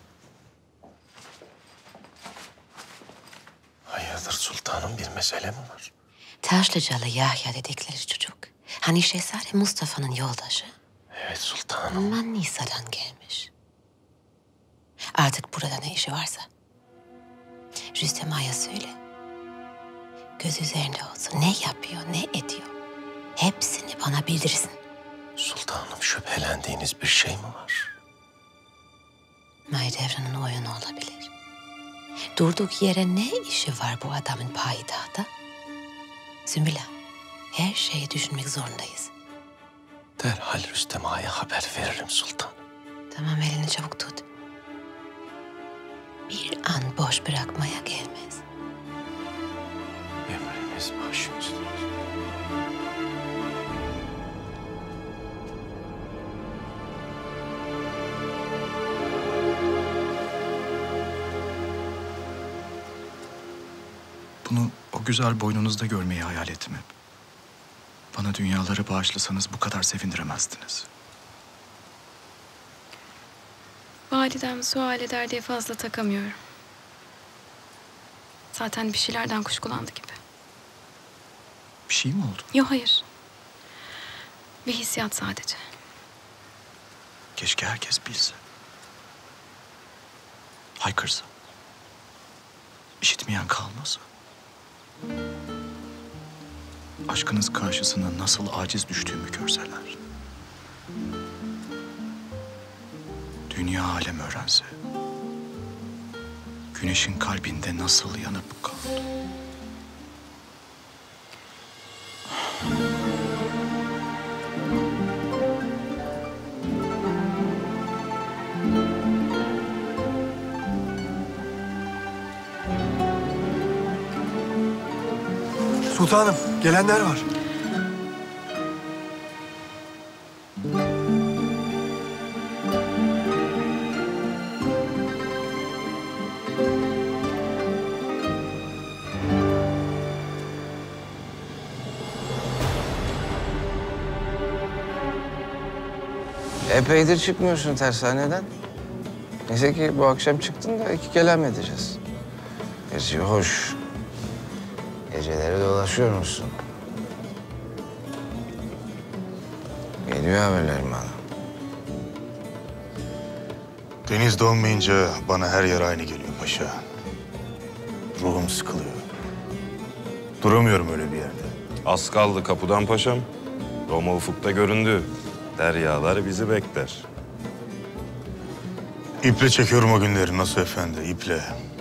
Hayırdır sultanım, bir mesele mi var? Taşlıcalı Yahya dedikleri çocuk. Hani Şehzade Mustafa'nın yoldaşı. Evet sultanım. Manisa'dan gelmiş. Artık burada ne işi varsa. Rüstem Ağa'ya söyle. Göz üzerinde olsun. Ne yapıyor, ne ediyor. Hepsini bana bildirsin. Sultanım, şüphelendiğiniz bir şey mi var? Mahidevran'ın oyunu olabilir. Durduk yere ne işi var bu adamın payidahta? Sümbül Ağa, her şeyi düşünmek zorundayız. Derhal Rüstem Ağa'ya haber veririm sultanım. Tamam, elini çabuk tut. Bir an boş bırakmaya gelmez. Emriniz başımızda. Bunu o güzel boynunuzda görmeyi hayal ettim hep. Bana dünyaları bağışlasanız bu kadar sevindiremezdiniz. Validem sual eder diye fazla takamıyorum. Zaten bir şeylerden kuşkulandı gibi. Bir şey mi oldu? Yok hayır. Bir hissiyat sadece. Keşke herkes bilse. Haykırsa. İşitmeyen kalmasa. Aşkınız karşısında nasıl aciz düştüğümü görseler. Dünya alem öğrense. Güneşin kalbinde nasıl yanıp kaldı. Sultanım, gelenler var. Epeydir çıkmıyorsun tersaneden. Neyse ki bu akşam çıktın da iki kelam edeceğiz. Gerçi hoş. Geceleri dolaşıyor musun? Geliyor haberlerim bana. Denizde olmayınca bana her yer aynı geliyor paşa. Ruhum sıkılıyor. Duramıyorum öyle bir yerde. Az kaldı kapıdan paşam. Roma ufukta göründü. Deryalar bizi bekler. İple çekiyorum o günleri nasıl efendi, iple.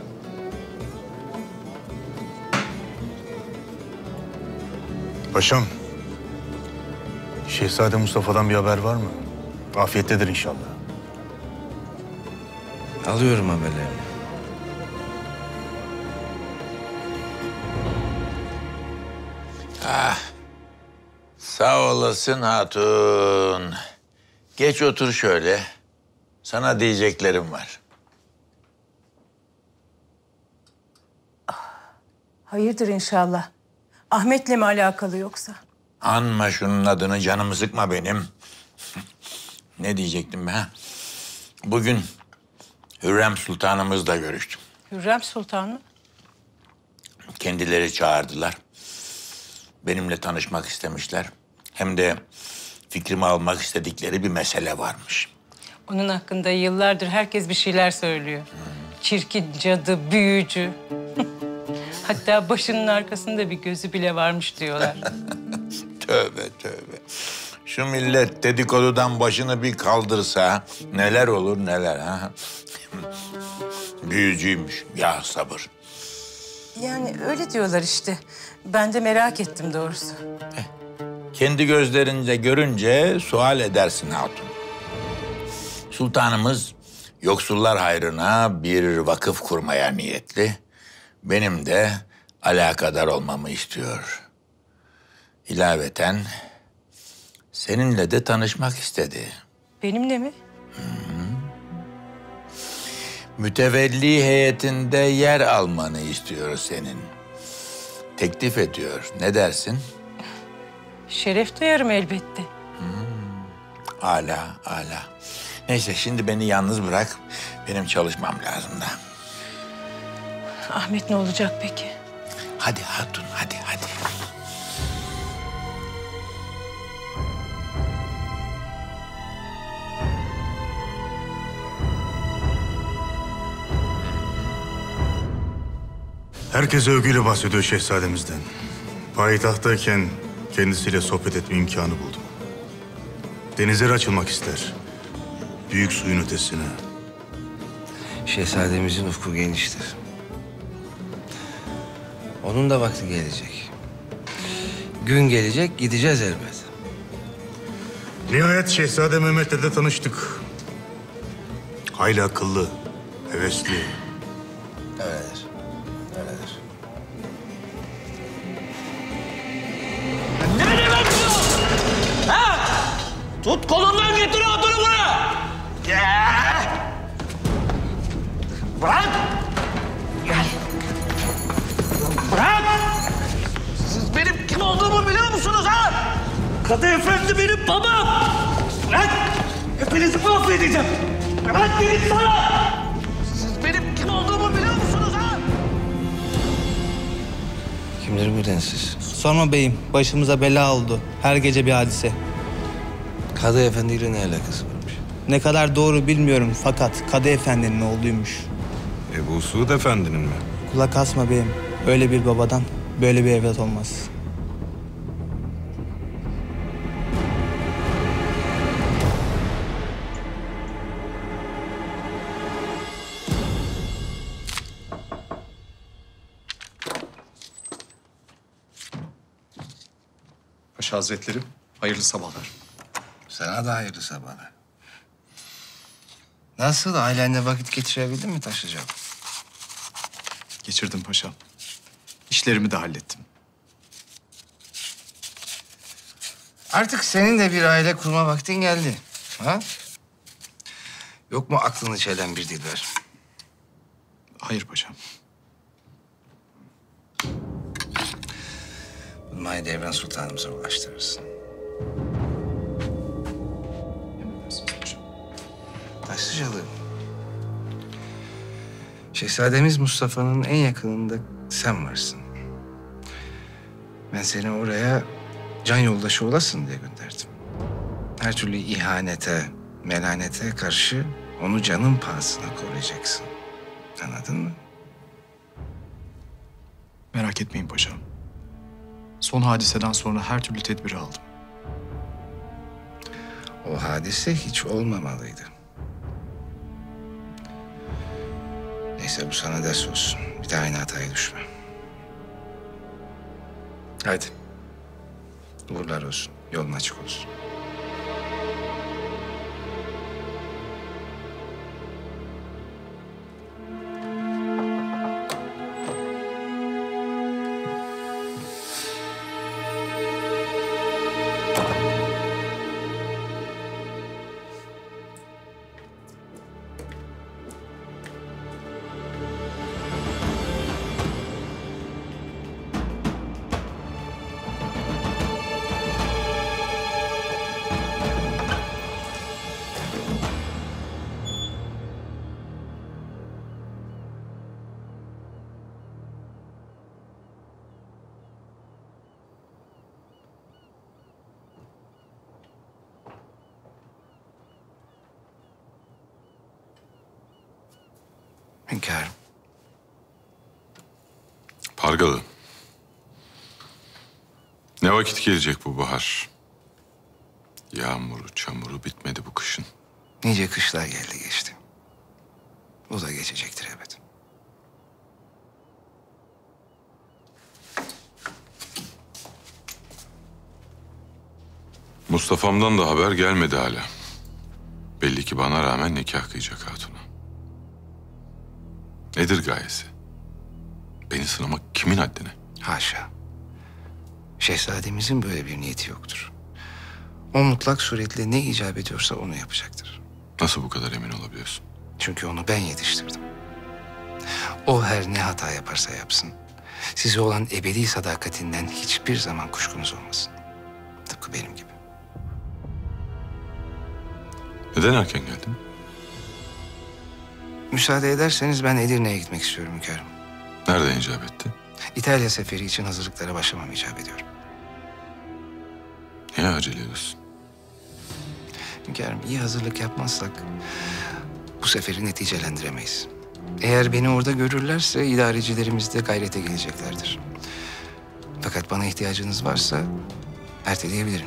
Paşam, Şehzade Mustafa'dan bir haber var mı? Afiyettedir inşallah. Alıyorum haberlerini. Ah, sağ olasın hatun. Geç otur şöyle. Sana diyeceklerim var. Hayırdır inşallah. Ahmet'le mi alakalı yoksa? Anma şunun adını, canımı sıkma benim. Ne diyecektim ben? Bugün Hürrem Sultanımızla görüştüm. Hürrem Sultan mı? Kendileri çağırdılar. Benimle tanışmak istemişler. Hem de fikrimi almak istedikleri bir mesele varmış. Onun hakkında yıllardır herkes bir şeyler söylüyor. Çirkin, cadı, büyücü. Hatta başının arkasında bir gözü bile varmış diyorlar. Tövbe tövbe. Şu millet dedikodudan başını bir kaldırsa neler olur neler ha. Büyücüymüş. Ya sabır. Yani öyle diyorlar işte. Ben de merak ettim doğrusu. Kendi gözlerince görünce sual edersin hatun. Sultanımız yoksullar hayrına bir vakıf kurmaya niyetli. Benim de alakadar olmamı istiyor. İlaveten seninle de tanışmak istedi. Benimle mi? Mütevelli heyetinde yer almanı istiyor senin. Teklif ediyor. Ne dersin? Şeref duyarım elbette. Âlâ, âlâ. Neyse şimdi beni yalnız bırak. Benim çalışmam lazım da. Ahmet ne olacak peki? Hadi hatun, hadi, hadi. Herkes övgüyle bahsediyor şehzademizden. Payitahttayken kendisiyle sohbet etme imkanı buldum. Denizlere açılmak ister. Büyük suyun ötesine. Şehzademizin ufku geniştir. Onun da vakti gelecek. Gün gelecek, gideceğiz elbet. Nihayet Şehzade Mehmet'le de tanıştık. Hayli akıllı, hevesli. Öyledir, öyledir. Ne demek bu? Ha? Tut kolundan getir hatunu buraya. Ya! Bırak! Gel. Bırak! Siz benim kim olduğumu biliyor musunuz ha? Kadı Efendi benim babam! Lan! Hepinizi mahvedeceğim! Lan dedim sana! Siz benim kim olduğumu biliyor musunuz ha? Kimdir bu densiz? Sorma beyim, başımıza bela oldu. Her gece bir hadise. Kadı Efendi ile ne alakası varmış? Ne kadar doğru bilmiyorum fakat Kadı Efendi'nin oğluymuş. Ebu Suud Efendi'nin mi? Kulak asma beyim. Öyle bir babadan böyle bir evlat olmaz. Paşa Hazretleri, hayırlı sabahlar. Sana da hayırlı sabahlar. Nasıl? Ailenle vakit geçirebildin mi Taşlıcalı? Geçirdim paşam. İşlerimi de hallettim. Artık senin de bir aile kurma vaktin geldi. Ha? Yok mu aklını çelen bir Dilber? Hayır paşam. Bunu Mahidevran Sultanımıza ulaştırırsın. Taşlıcalı. Şehzademiz Mustafa'nın en yakınında sen varsın. Ben seni oraya can yoldaşı olasın diye gönderdim. Her türlü ihanete, melanete karşı onu canın pahasına koruyacaksın. Anladın mı? Merak etmeyin paşam. Son hadiseden sonra her türlü tedbiri aldım. O hadise hiç olmamalıydı. Neyse bu sana ders olsun. Bir daha aynı hataya düşme. Hadi. Uğurlar olsun. Yolun açık olsun. Hünkârım. Pargalı. Ne vakit gelecek bu bahar? Yağmuru, çamuru bitmedi bu kışın. Nice kışlar geldi geçti. O da geçecektir elbet. Mustafa'mdan da haber gelmedi hala. Belli ki bana rağmen nikah kıyacak hatuna. Nedir gayesi? Beni sınamak kimin haddine? Haşa. Şehzademizin böyle bir niyeti yoktur. O mutlak suretle ne icap ediyorsa onu yapacaktır. Nasıl bu kadar emin olabiliyorsun? Çünkü onu ben yetiştirdim. O her ne hata yaparsa yapsın, size olan ebedi sadakatinden hiçbir zaman kuşkunuz olmasın. Tıpkı benim gibi. Neden erken geldin? Müsaade ederseniz ben Edirne'ye gitmek istiyorum hünkârım. Nerede icap etti? İtalya seferi için hazırlıklara başlamam icap ediyor. Niye acele ediyorsun? Hünkârım iyi hazırlık yapmazsak bu seferi neticelendiremeyiz. Eğer beni orada görürlerse idarecilerimiz de gayrete geleceklerdir. Fakat bana ihtiyacınız varsa erteleyebilirim.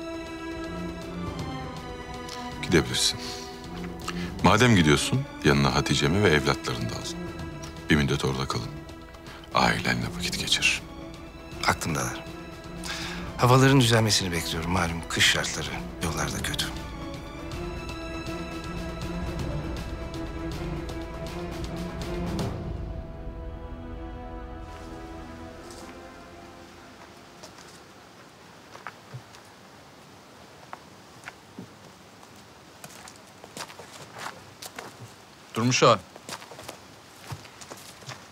Gidebilirsin. Madem gidiyorsun, yanına Hatice'mi ve evlatlarını da al. Bir müddet orada kalın. Ailenle vakit geçir. Aklımdalar. Havaların düzelmesini bekliyorum. Malum kış şartları yollarda kötü. Durmuş ağa.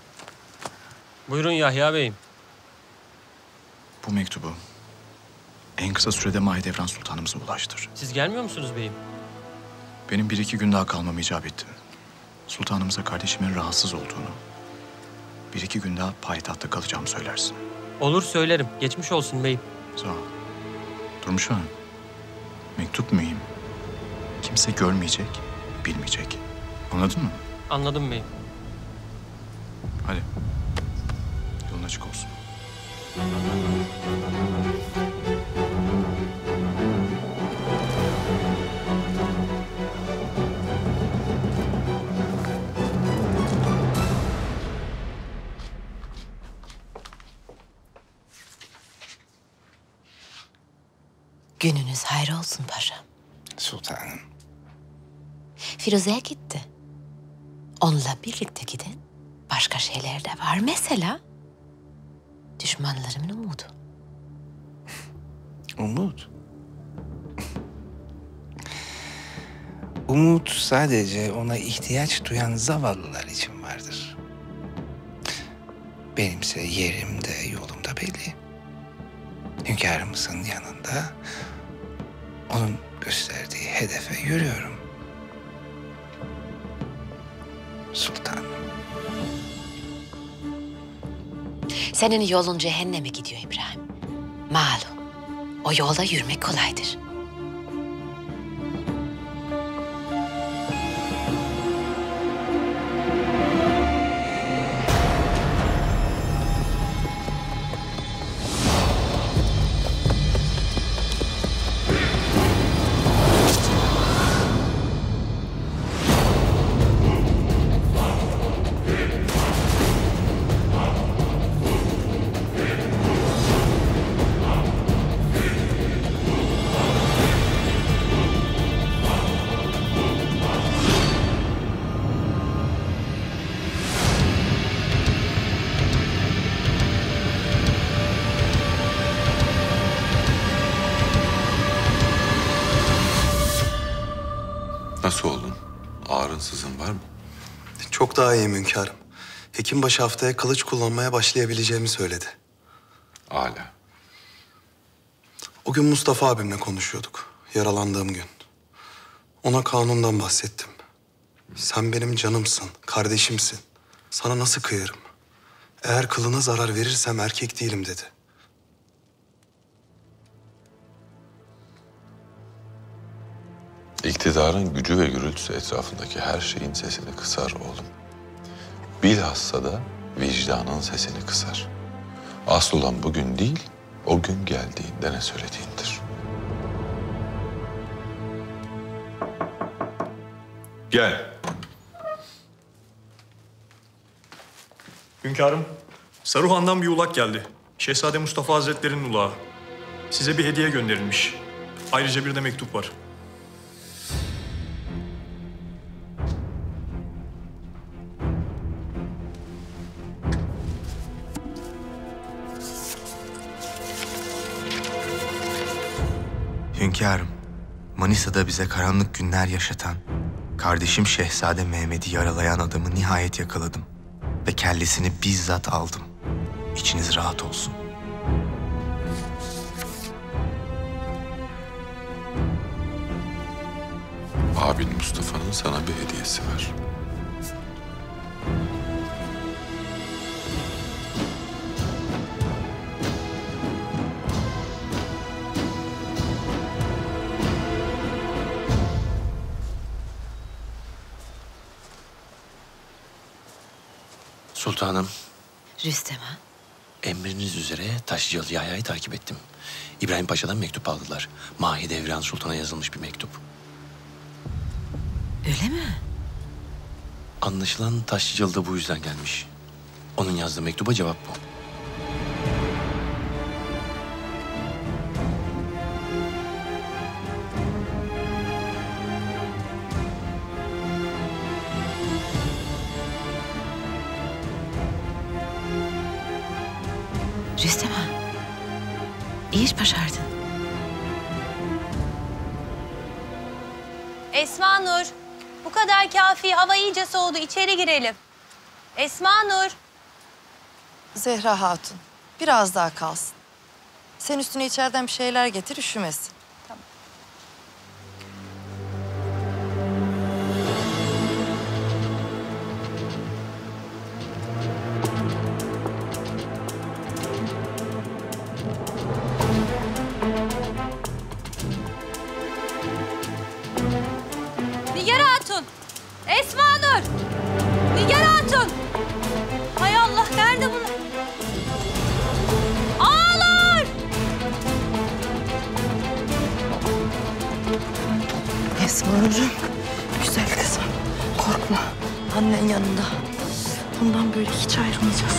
Buyurun Yahya Bey'im. Bu mektubu En kısa sürede Mahidevran Sultanımıza ulaştır. Siz gelmiyor musunuz beyim? Benim bir iki gün daha kalmam icap etti. Sultanımıza kardeşimin rahatsız olduğunu, bir iki gün daha payitahtta kalacağımı söylersin. Olur söylerim. Geçmiş olsun beyim. Sağ ol. Durmuş Hanım, mektup mühim. Kimse görmeyecek, bilmeyecek. Anladın mı? Anladım beyim. Hadi. Yolun açık olsun. Gününüz hayır olsun paşam. Sultanım. Firuze'ye gitti. Onunla birlikte gidin. Başka şeyler de var. Mesela düşmanlarımın umudu. Umut. Umut sadece ona ihtiyaç duyan zavallılar için vardır. Benimse yerim de yolum da belli. Hünkârımızın yanında onun gösterdiği hedefe yürüyorum. Sultanım. Senin yolun cehenneme gidiyor İbrahim. Malum. O yolda yürümek kolaydır. Nasıl oldun? Ağrın sızın var mı? Çok daha iyiyim hünkârım. Hekimbaşı haftaya kılıç kullanmaya başlayabileceğimi söyledi. Âlâ. O gün Mustafa abimle konuşuyorduk. Yaralandığım gün. Ona kanundan bahsettim. Sen benim canımsın, kardeşimsin. Sana nasıl kıyarım? Eğer kılına zarar verirsem erkek değilim dedi. İktidarın gücü ve gürültüsü etrafındaki her şeyin sesini kısar oğlum. Bilhassa da vicdanın sesini kısar. Asıl olan bugün değil, o gün geldiğinde ne söylediğindir. Gel. Hünkârım, Saruhan'dan bir ulak geldi. Şehzade Mustafa Hazretleri'nin ulağı. Size bir hediye gönderilmiş. Ayrıca bir de mektup var. Hünkârım, Manisa'da bize karanlık günler yaşatan, kardeşim Şehzade Mehmet'i yaralayan adamı nihayet yakaladım ve kellesini bizzat aldım. İçiniz rahat olsun. Abin Mustafa'nın sana bir hediyesi var. Sultanım, Rüstem ha? emriniz üzere Taşlıcalı Yahya'yı takip ettim. İbrahim Paşa'dan mektup aldılar. Mahidevran Sultan'a yazılmış bir mektup. Öyle mi? Anlaşılan Taşlıcalı da bu yüzden gelmiş. Onun yazdığı mektuba cevap bu. Rüstem ha? İyi iş başardın. Esma Nur, bu kadar kafi. Hava iyice soğudu. İçeri girelim. Esma Nur. Zehra Hatun, biraz daha kalsın. Sen üstüne içeriden bir şeyler getir, üşümesin. Tamam. Nigar Hatun! Esma Nur! Nigar Hatun! Hay Allah, nerede bunlar? Ağlar! Esma Nurcuğum, güzel kızım. Korkma, annen yanında. Bundan böyle hiç ayrılmayacağız.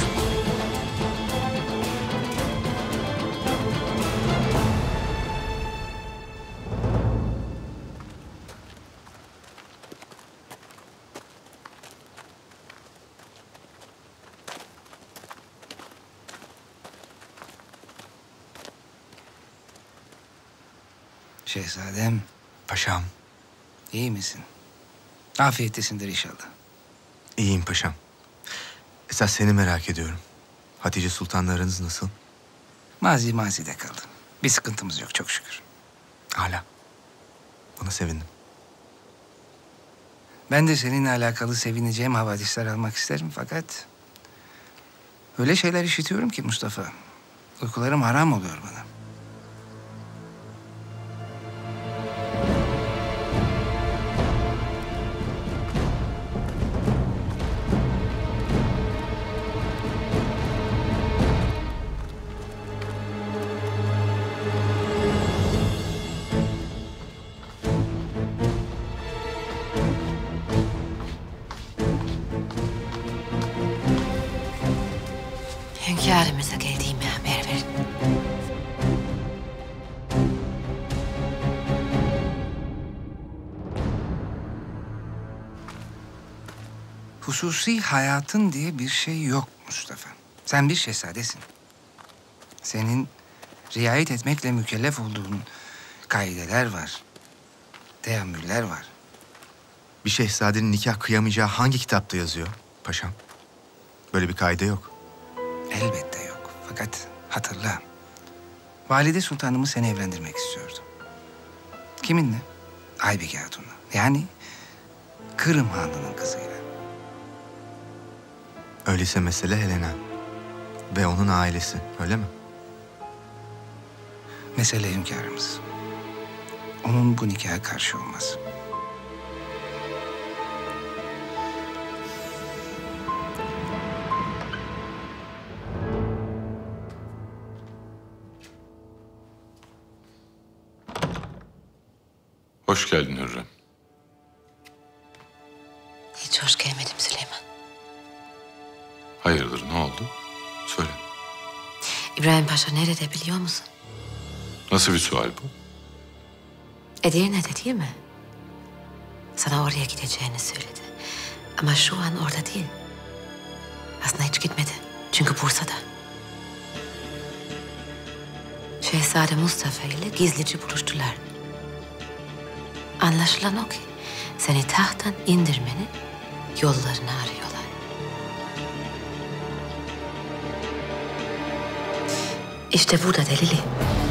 Şehzadem. Paşam. İyi misin? Afiyettesindir inşallah. İyiyim paşam. Esas seni merak ediyorum. Hatice Sultan'la aranız nasıl? Mazi mazide kaldı. Bir sıkıntımız yok çok şükür. Hala. Buna sevindim. Ben de seninle alakalı sevineceğim havadisler almak isterim fakat... öyle şeyler işitiyorum ki Mustafa. Uykularım haram oluyor bana. Hünkârımıza geldiğimi haber verin. Hususi hayatın diye bir şey yok Mustafa. Sen bir şehzadesin. Senin riayet etmekle mükellef olduğun kaideler var. Teamüller var. Bir şehzadenin nikah kıyamayacağı hangi kitapta yazıyor paşam? Böyle bir kaide yok. Elbette yok. Fakat hatırla. Valide Sultanımız seni evlendirmek istiyordu. Kiminle? Aybike Hatun'la. Yani Kırım Hanı'nın kızıyla. Öyleyse mesele Helena ve onun ailesi, öyle mi? Mesele hünkârımız. Onun bu nikaha karşı olmaz. Hoş geldin Hürrem. Hiç hoş gelmedim Süleyman. Hayırdır, ne oldu? Söyle. İbrahim Paşa nerede biliyor musun? Nasıl bir sual bu? Edirne'de değil mi? Sana oraya gideceğini söyledi. Ama şu an orada değil. Aslında hiç gitmedi. Çünkü Bursa'da. Şehzade Mustafa ile gizlice buluştular. Anlaşılan o ki seni tahttan indirmenin yollarını arıyorlar. İşte burada delili.